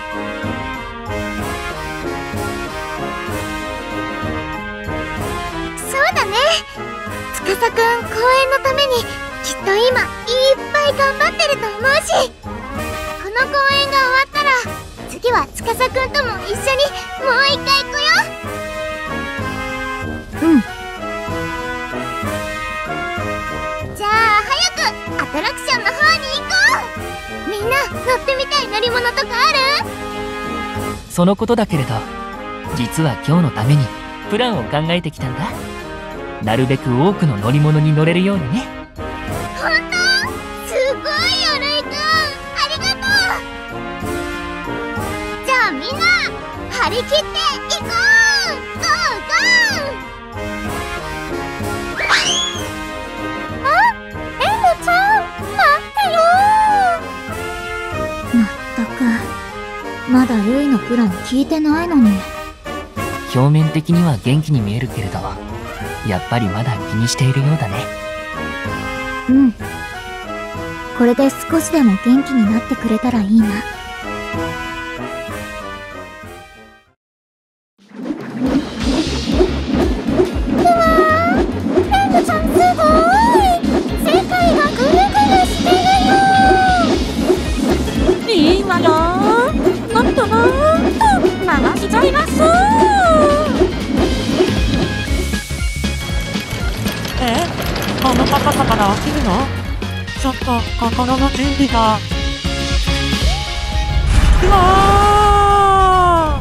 そうだね。司くん、公演のためにきっと今いっぱい頑張ってると思うし、この公演が終わったら次は司くんとも一緒にもう一回行くよ。じゃあ早くアトラクションの方に行こう。みんな乗ってみたい乗り物とかある？ そのことだけれど、実は今日のためにプランを考えてきたんだ。なるべく多くの乗り物に乗れるようにね。 ほんと？すごいよ、ルイくん。ありがとう。じゃあみんな張り切って行こう。ゴーゴー。 まだルイのプラン聞いてないのに。 表面的には元気に見えるけれど、やっぱりまだ気にしているようだね。 これで少しでも元気になってくれたらいいな。 いいわよ。もっともっと回しちゃいます。 この高さから落ちるの？ちょっと心の準備が。うわ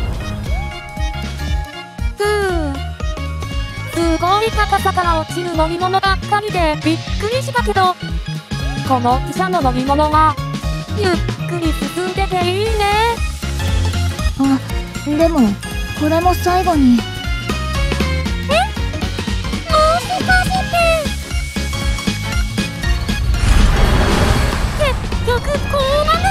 ー！すごい高さから落ちる乗り物ばっかりでびっくりしたけど、この汽車の乗り物はゆっくり進んでていいね。 でもこれも最後に。 もしかして結局こうなる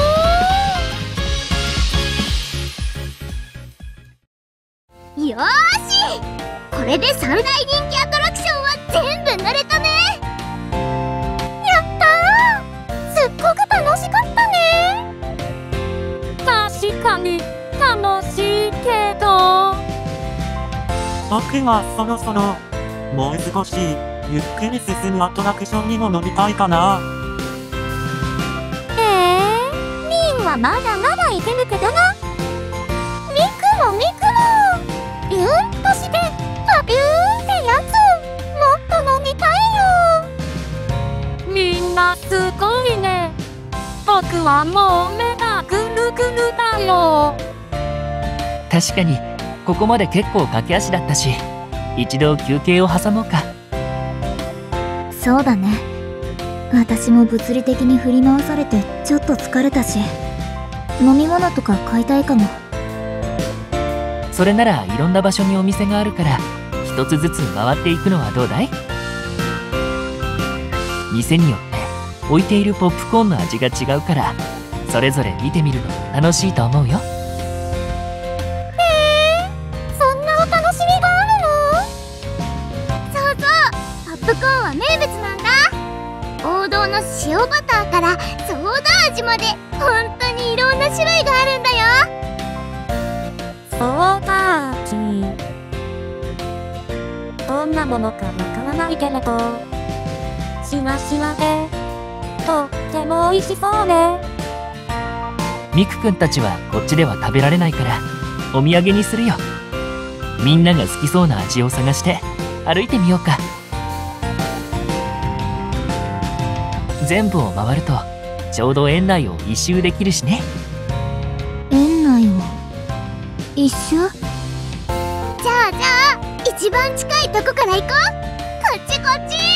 の？よーし、これで3大人気アトラクションは全部乗れたね。 やったー！すっごく楽しかったね。確かに楽しいけど、 僕はそろそろもう少しゆっくり進むアトラクションにも乗りたいかな。 リンはまだまだいけるけどな。ミクロビューンとしてパビューンってやつもっと乗りたいよ。みんなすごいね。僕はもう目がぐるぐるだよ。 確かにここまで結構駆け足だったし、一度休憩を挟もうか。 そうだね。私も物理的に振り回されてちょっと疲れたし、飲み物とか買いたいかも。 それならいろんな場所にお店があるから一つずつ回っていくのはどうだい？店によって置いているポップコーンの味が違うから、それぞれ見てみるのも楽しいと思うよ。 そんなお楽しみがあるの？ プコーンは名物なんだ。王道の塩バターからソーダ味まで本当にいろんな種類があるんだよ。 ソーダ味、どんなものかわからないけれどしわしわでとっても美味しそうね。 ミクくんたちはこっちでは食べられないからお土産にするよ。みんなが好きそうな味を探して歩いてみようか。全部を回るとちょうど園内を一周できるしね。 園内を一周？ じゃあ一番近いとこから行こう。こっちこっち。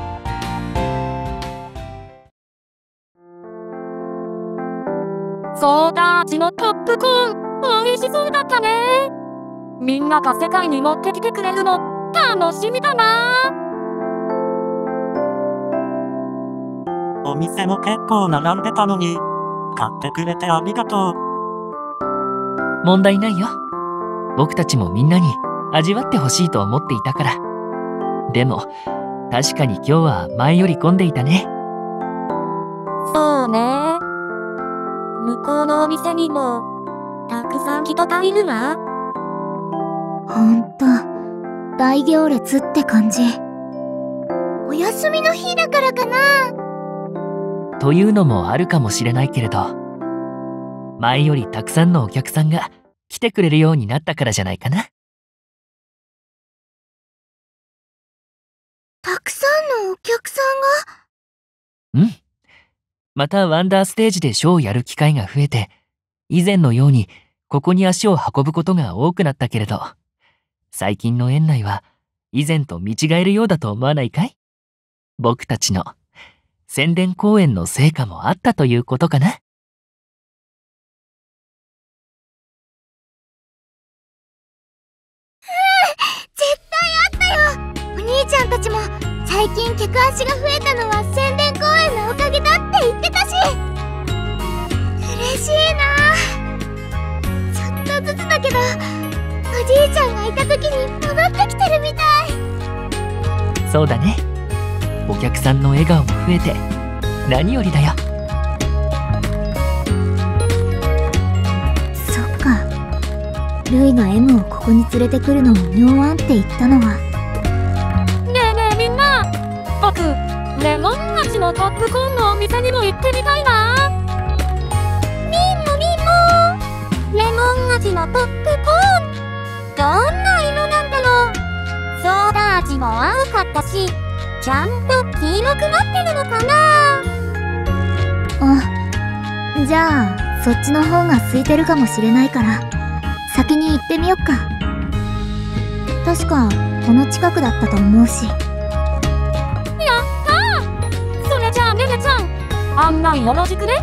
ソーダ味のポップコーン美味しそうだったね。みんなが世界に持ってきてくれるの楽しみだな。 お店も結構並んでたのに買ってくれてありがとう。 問題ないよ。僕たちもみんなに味わってほしいと思っていたから。でも確かに今日は前より混んでいたね。 そうね。向こうのお店にもたくさん人がいるわ。 ほんと大行列って感じ。 お休みの日だからかな。 というのもあるかもしれないけれど、前よりたくさんのお客さんが来てくれるようになったからじゃないかな。 たくさんのお客さうん。またワンダーステージでショーをやる機会が増えて、以前のようにここに足を運ぶことが多くなったけれど、最近の園内は以前と見違えるようだと思わないかい？僕たちの宣伝公演の成果もあったということかな。 絶対あったよ。お兄ちゃんたちも最近客足が増えたのは宣伝公演のおかげだって言ってたし、嬉しいな。ちょっとずつだけどおじいちゃんがいた時に戻ってきてるみたい。 そうだね。お客さんの笑顔も増えて何よりだよ。 そっか、ルイが M をここに連れてくるのも妙案って言ったのは。 ねえねえみんな、僕レモン味のポップコーンのお店にも行ってみたいな。みんもレモン味のポップコーンどんな色なんだろう。ソーダ味も青かったし、ちゃんと黄色くなってるのかな。 あ、じゃあそっちの方が空いてるかもしれないから先に行ってみよっか。確かこの近くだったと思うし。 やったー。それじゃあねねちゃん、案内よろしくね。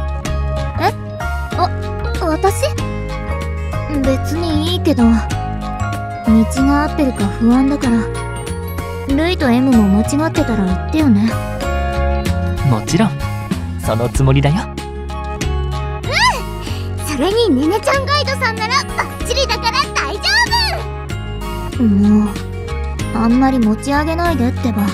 私？別にいいけど、道が合ってるか不安だから、ルイと M も間違ってたら言ってよね。 もちろんそのつもりだよ。 それにねねちゃんガイドさんならバッチリだから大丈夫。 もうあんまり持ち上げないでってば。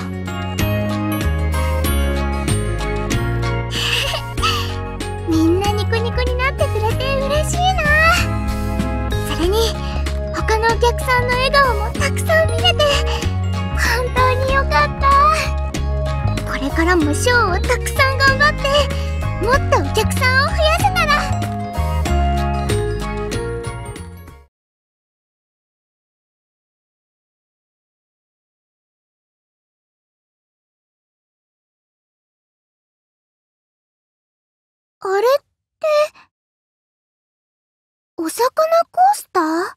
みんなニコニコになってくれて嬉しいな。それに他のお客さんの笑顔もたくさん見れて本当によかった。これからもショーをたくさん頑張ってもっとお客さんを増やせたら。あれってお魚コースター？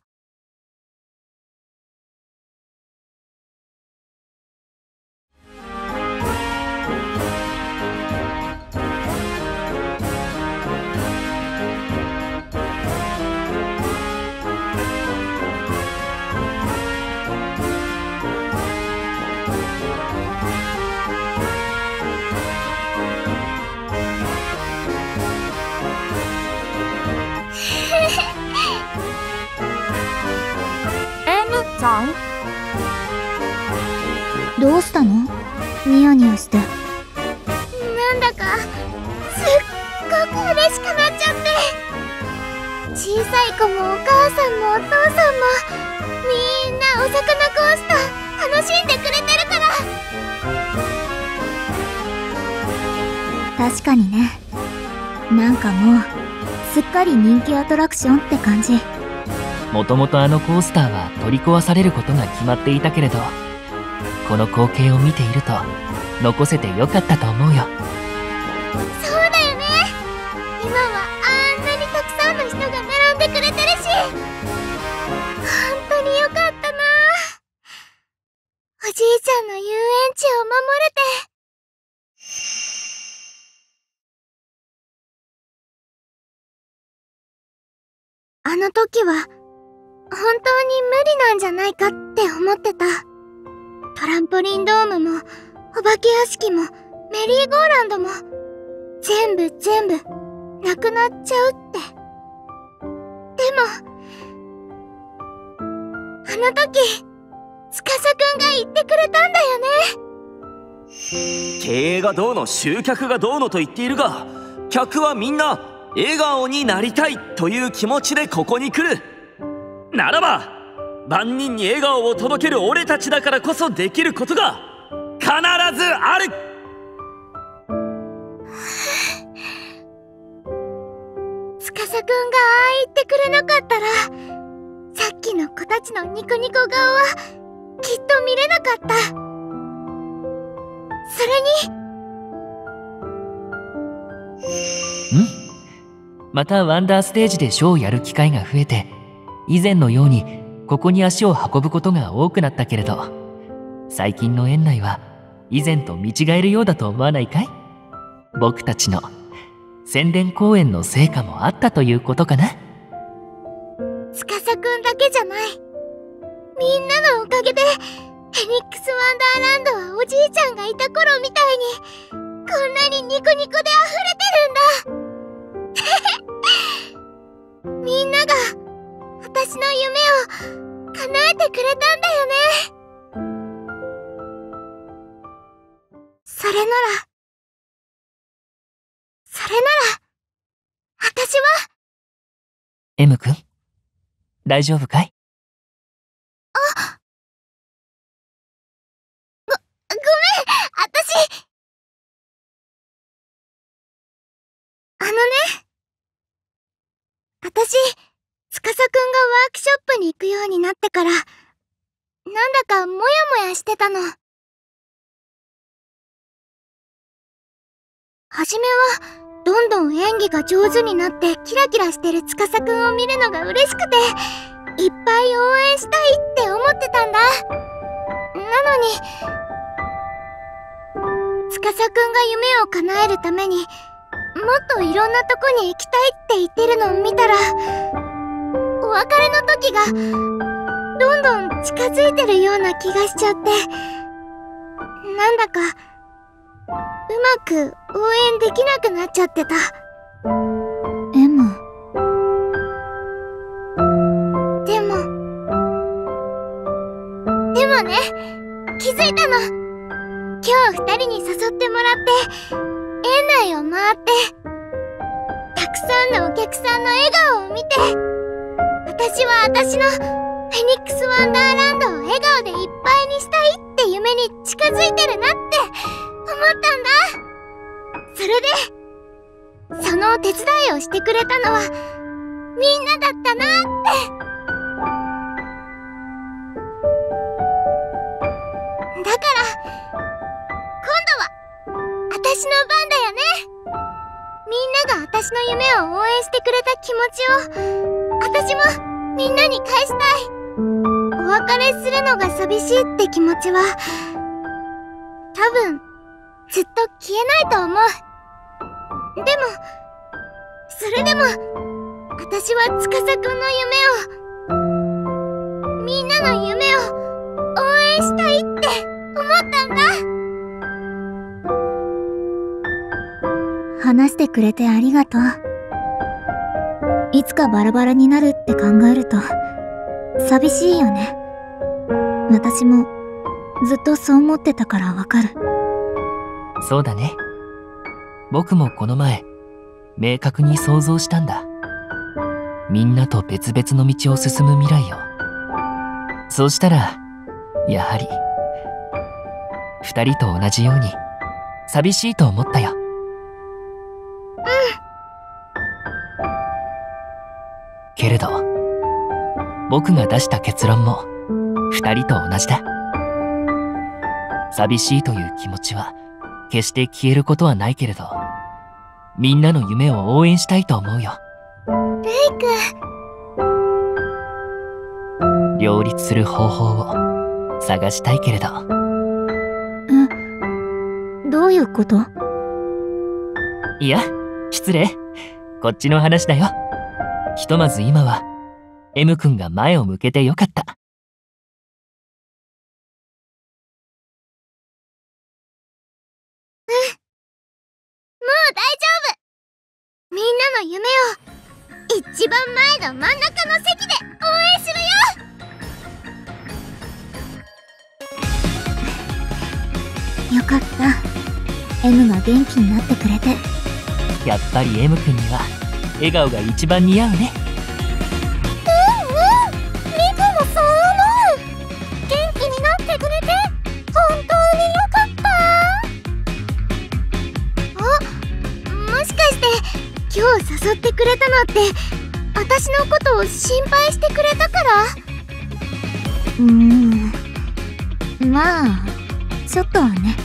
ちゃん、 どうしたの？ ニヤニヤして。 なんだかすっごく嬉しくなっちゃって。小さい子もお母さんもお父さんもみんなお魚コースター楽しんでくれてるから。 確かにね。なんかもうすっかり人気アトラクションって感じ。 もともとあのコースターは取り壊されることが決まっていたけれど、この光景を見ていると残せてよかったと思うよ。 そうだよね。今はあんなにたくさんの人が並んでくれてるし、本当によかったな。おじいちゃんの遊園地を守れて。あの時は本当に無理なんじゃないかって思ってた。トランポリンドームもお化け屋敷もメリーゴーランドも全部なくなっちゃうって。でもあの時司くんが言ってくれたんだよね。 経営がどうの集客がどうのと言っているが、客はみんな笑顔になりたいという気持ちでここに来る。ならば万人に笑顔を届ける俺たちだからこそできることが必ずある。 司くんがああ言ってくれなかったら、さっきの子たちのニコニコ顔はきっと見れなかった。それにまたワンダーステージでショーをやる機会が増えて、以前のようにここに足を運ぶことが多くなったけれど、最近の園内は以前と見違えるようだと思わないかい？僕たちの宣伝公演の成果もあったということかな。 司くんだけじゃない。みんなのおかげでフェニックスワンダーランドはおじいちゃんがいた頃みたいにこんなにニコニコで溢れてるんだ。みんなが私の夢を叶えてくれたんだよね。それなら私は。 M 君、大丈夫かい？ ごめん、私司くんがワークショップに行くようになってから、なんだかモヤモヤしてたの。はじめはどんどん演技が上手になってキラキラしてる司くんを見るのが嬉しくて、いっぱい応援したいって思ってたんだ。なのに司くんが夢を叶えるためにもっといろんなとこに行きたいって言ってるのを見たら、お別れの時がどんどん近づいてるような気がしちゃって、なんだかうまく応援できなくなっちゃってた。 M。 でもね、気づいたの。今日2人に誘ってもらって園内を回って、たくさんのお客さんの笑顔を見て、私は私のフェニックスワンダーランドを笑顔でいっぱいにしたいって夢に近づいてるなって思ったんだ。それでそのお手伝いをしてくれたのはみんなだったなって。だから今度は私の番だよね。みんなが私の夢を応援してくれた気持ちを私もみんなに返したい。お別れするのが寂しいって気持ちは多分ずっと消えないと思う。でもそれでも私は司くんの夢を、みんなの夢を応援したいって思ったんだ。 話してくれてありがとう。いつかバラバラになるって考えると寂しいよね。私もずっとそう思ってたからわかる。 そうだね。僕もこの前、明確に想像したんだ。みんなと別々の道を進む未来を。そうしたら、やはり、二人と同じように、寂しいと思ったよ。けれど、僕が出した結論も、二人と同じだ。寂しいという気持ちは、決して消えることはないけれど、みんなの夢を応援したいと思うよ。 レイ君。 両立する方法を探したいけれど。 どういうこと？ いや、失礼。こっちの話だよ。ひとまず今は、M 君が前を向けてよかった。 もう大丈夫。みんなの夢を一番前の真ん中の席で応援するよ。 よかった。M が元気になってくれて。 やっぱり M 君には笑顔が一番似合うね。 リクもそう思う。元気になってくれて本当によかった。 もしかして今日誘ってくれたのって私のことを心配してくれたから？ まあちょっとはね。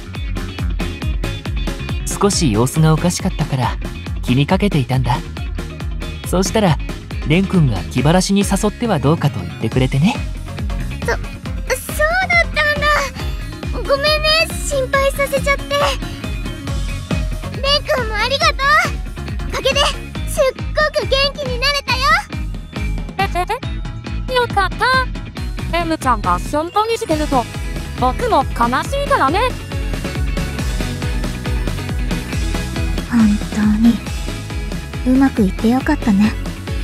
少し様子がおかしかったから気にかけていたんだ。そうしたら蓮くんが気晴らしに誘ってはどうかと言ってくれてね。 そうだったんだ。ごめんね、心配させちゃって。蓮くんもありがとう。おかげですっごく元気になれたよ。 よかった。M ちゃんがしょんぼりしてると僕も悲しいからね。 本当にうまくいってよかったね。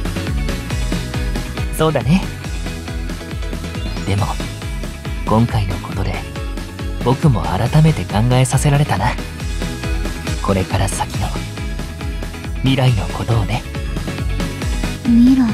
そうだね。でも今回のことで僕も改めて考えさせられたな。これから先の未来のことをね。 未来。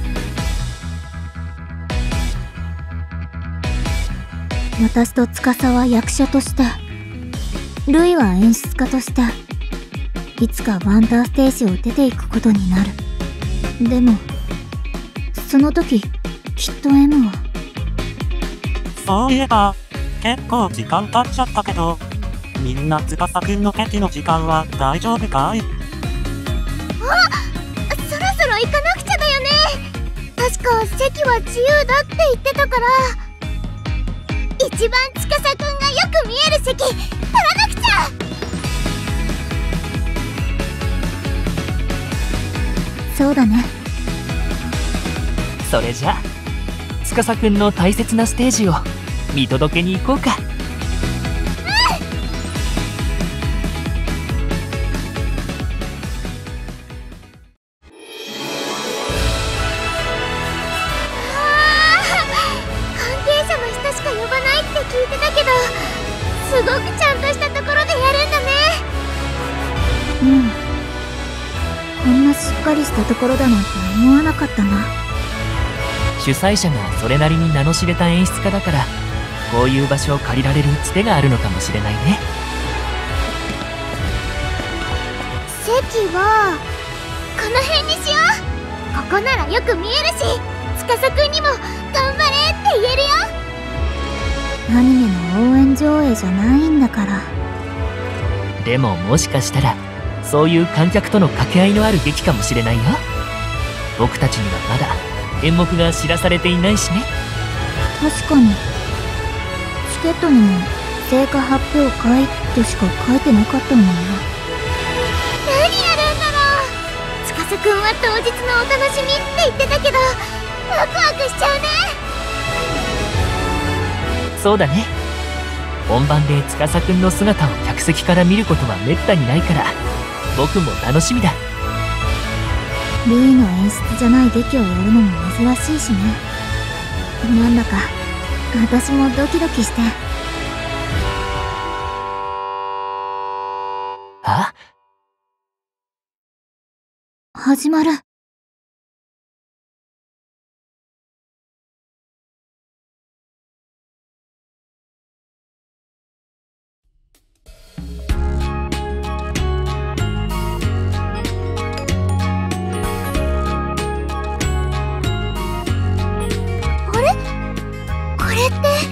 私と司は役者として、ルイは演出家として、いつかワンダーステージを出ていくことになる。でもその時きっと M は。 そういえば結構時間経っちゃったけど、みんな司くんの席の時間は大丈夫かい？ そろそろ行かなくちゃだよね。確か席は自由だって言ってたから、一番司くんがよく見える席取らなくちゃ。 そうだね。 それじゃあ司くんの大切なステージを見届けに行こうか。 関係者の人しか呼ばないって聞いてたけど、すごくちゃんとしたところでやるんだね。 こんなしっかりしたところだなんて思わなかったな。 主催者がそれなりに名の知れた演出家だから、こういう場所を借りられるつてがあるのかもしれないね。 席はこの辺にしよう。ここならよく見えるし、司くんにも頑張れって言えるよ。 アニメの応援上映じゃないんだから。 でももしかしたらそういう観客との掛け合いのある劇かもしれないよ。僕たちにはまだ演目が知らされていないしね。 確かにチケットにも成果発表会としか書いてなかったもんな。 何やるんだろう。司くんは当日のお楽しみって言ってたけど、ワクワクしちゃうね。 そうだね。本番で司くんの姿を客席から見ることはめったにないから、僕も楽しみだ。 ルイの演出じゃない劇をやるのも珍しいしね。なんだか私もドキドキして。 始まる。 これって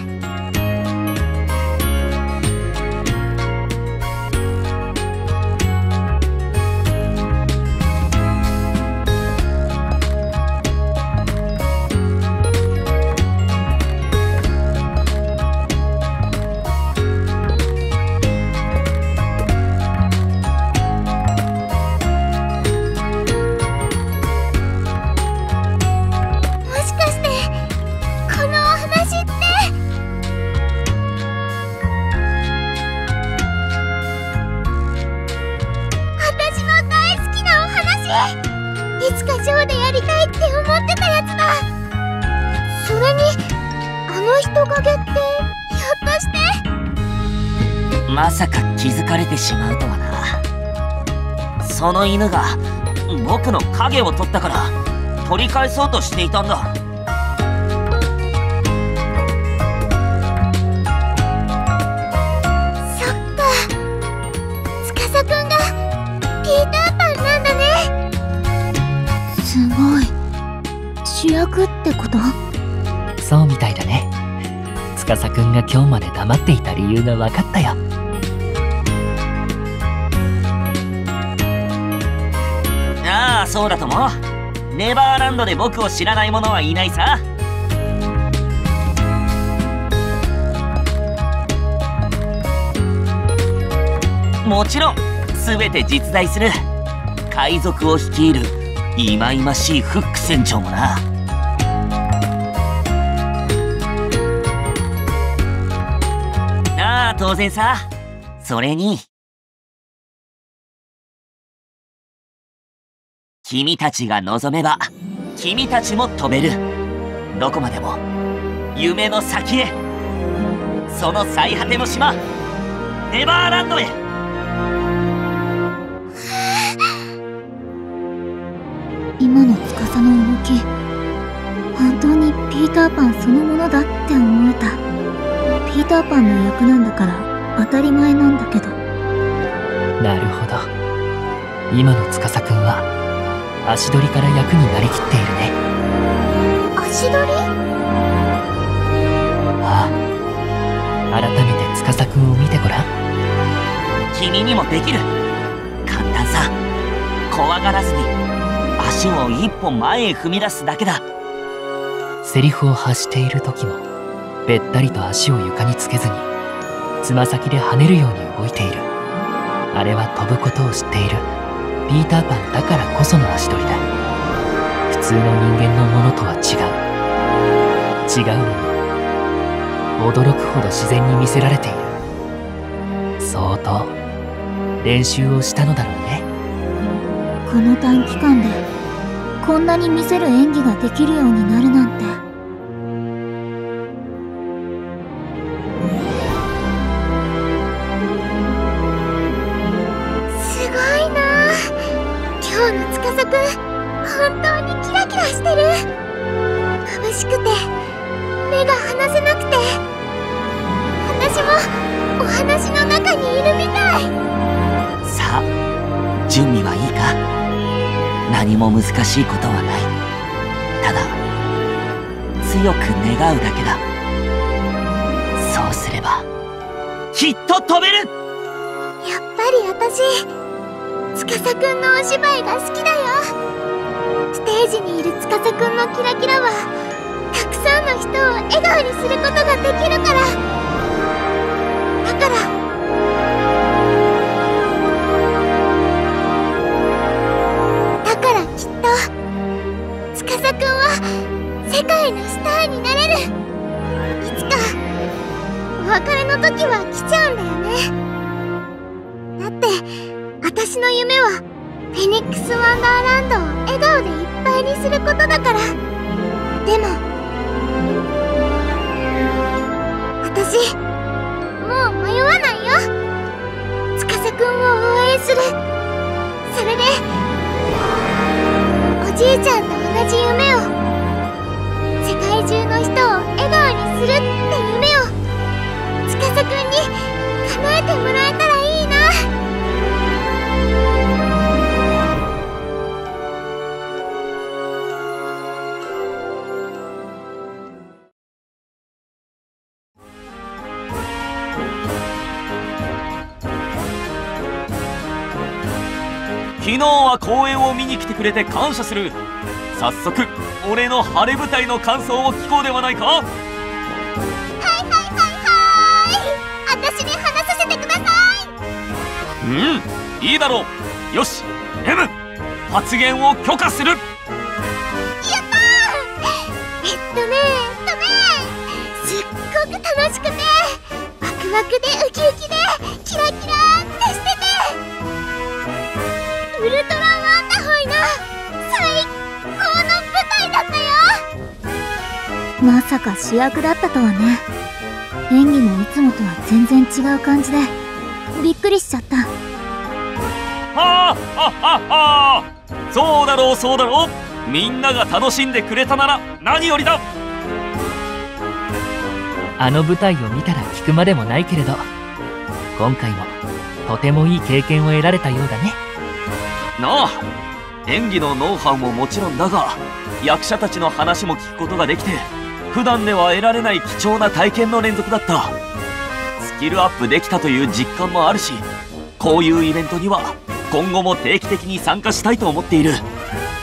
もしかしてこのお話って私の大好きなお話、いつかショーでやりたいって思ってたやつだ。それにあの人影ってひょっとしてまさか気づかれてしまうとはな。その犬が僕の影を取ったから取り返そうとしていたんだ。 そっか、司くんがピーターパンなんだね。 すごい。主役ってこと？ そうみたいだね。司くんが今日まで黙っていた理由が分かったよ。 ああ、そうだとも。ネバーランドで僕を知らない者はいないさ。もちろん全て実在する海賊を率いる忌々しいフック船長もな。ああ、当然さ。それに君たちが望めば君たちも飛べる。どこまでも夢の先へ、その最果ての島ネバーランドへ。 今の司の動き、本当にピーターパンそのものだって思えた。ピーターパンの役なんだから当たり前なんだけど。 なるほど。今の司くんは足取りから役になりきっているね。 足取り？ ああ、改めて司くんを見てごらん。 君にもできる。簡単さ。怖がらずに足を一歩前へ踏み出すだけだ。 セリフを発している時もべったりと足を床につけずにつま先で跳ねるように動いている。あれは飛ぶことを知っているピーターパンだからこその足取りだ。普通の人間のものとは違うのに驚くほど自然に見せられている。相当練習をしたのだろうね。 この短期間でこんなに見せる演技ができるようになるなんて。 すごいなあ。今日の司くん、本当にキラキラしてる。眩しくて目が離せなくて、私もお話の中にいるみたい。 さあ、準備はいいか。何も難しいことはない。ただ強く願うだけだ。そうすればきっと飛べる。 やっぱり私、司くんのお芝居が好きだよ。ステージにいる司くんのキラキラはたくさんの人を笑顔にすることができるから。だからきっと司くんは世界のスターになれる。いつかお別れの時は来ちゃうんだよね。だって私の夢はフェニックスワンダーランドを笑顔でいっぱいにすることだから。でも私もう迷わないよ。司くんを応援する。それでじいちゃんと同じ夢を、世界中の人を笑顔にするって夢を司くんに叶えてもらえたらいいな。 昨日は公演を見に来てくれて感謝する。早速俺の晴れ舞台の感想を聞こうではないか。 はい私に話させてください。 いいだろう。よし M、 発言を許可する。 やったー。すっごく楽しくてワクワクでウキウキでキラキラってしてて、ウルトラワンダホイな最高の舞台だったよ。 まさか主役だったとはね。演技もいつもとは全然違う感じでびっくりしちゃった。 はあははは。そうだろうそうだろう。みんなが楽しんでくれたなら何よりだ。 あの舞台を見たら聞くまでもないけれど、今回もとてもいい経験を得られたようだね。 なあ、演技のノウハウももちろんだが、役者たちの話も聞くことができて、普段では得られない貴重な体験の連続だった。スキルアップできたという実感もあるし、こういうイベントには今後も定期的に参加したいと思っている。 そっか。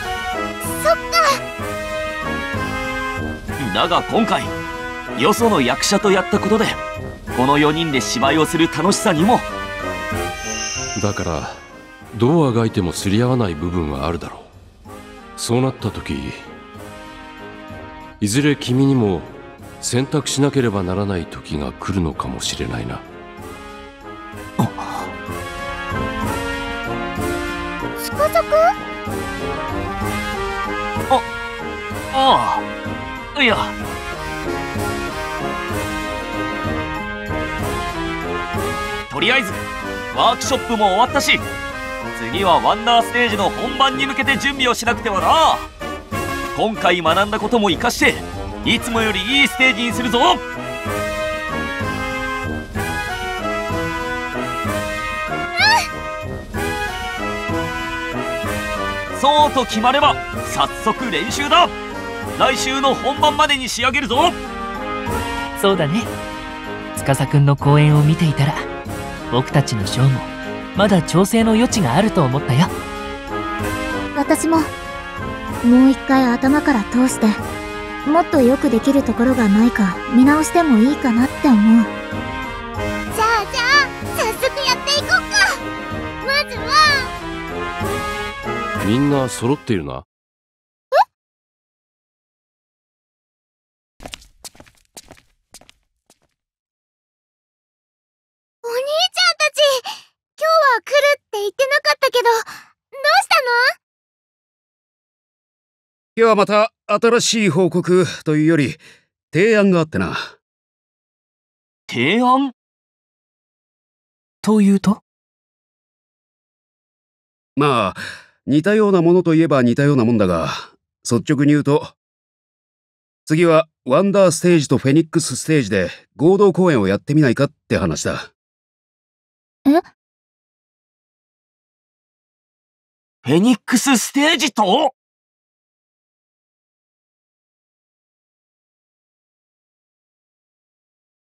だが今回よその役者とやったことで、この4人で芝居をする楽しさにも。 だからどうあがいてもすり合わない部分はあるだろう。そうなった時、いずれ君にも選択しなければならない時が来るのかもしれないな。 つくづく。 ああ、いや、とりあえずワークショップも終わったし、次はワンダーステージの本番に向けて準備をしなくてはな。今回学んだことも生かしていつもよりいいステージにするぞ。そうと決まれば早速練習だ。来週の本番までに仕上げるぞ。 そうだね。司くんの公演を見ていたら、僕たちのショーもまだ調整の余地があると思ったよ。 私ももう一回頭から通して、もっとよくできるところがないか見直してもいいかなって思う。 じゃあ早速やっていこっか。まずはみんな揃っているな。 お兄ちゃんたち、今日は来るって言ってなかったけど、どうしたの？ 今日はまた新しい報告というより提案があってな。 提案というと？ まあ似たようなものといえば似たようなもんだが、率直に言うと、次はワンダーステージとフェニックスステージで合同公演をやってみないかって話だ。 え？ フェニックスステージと？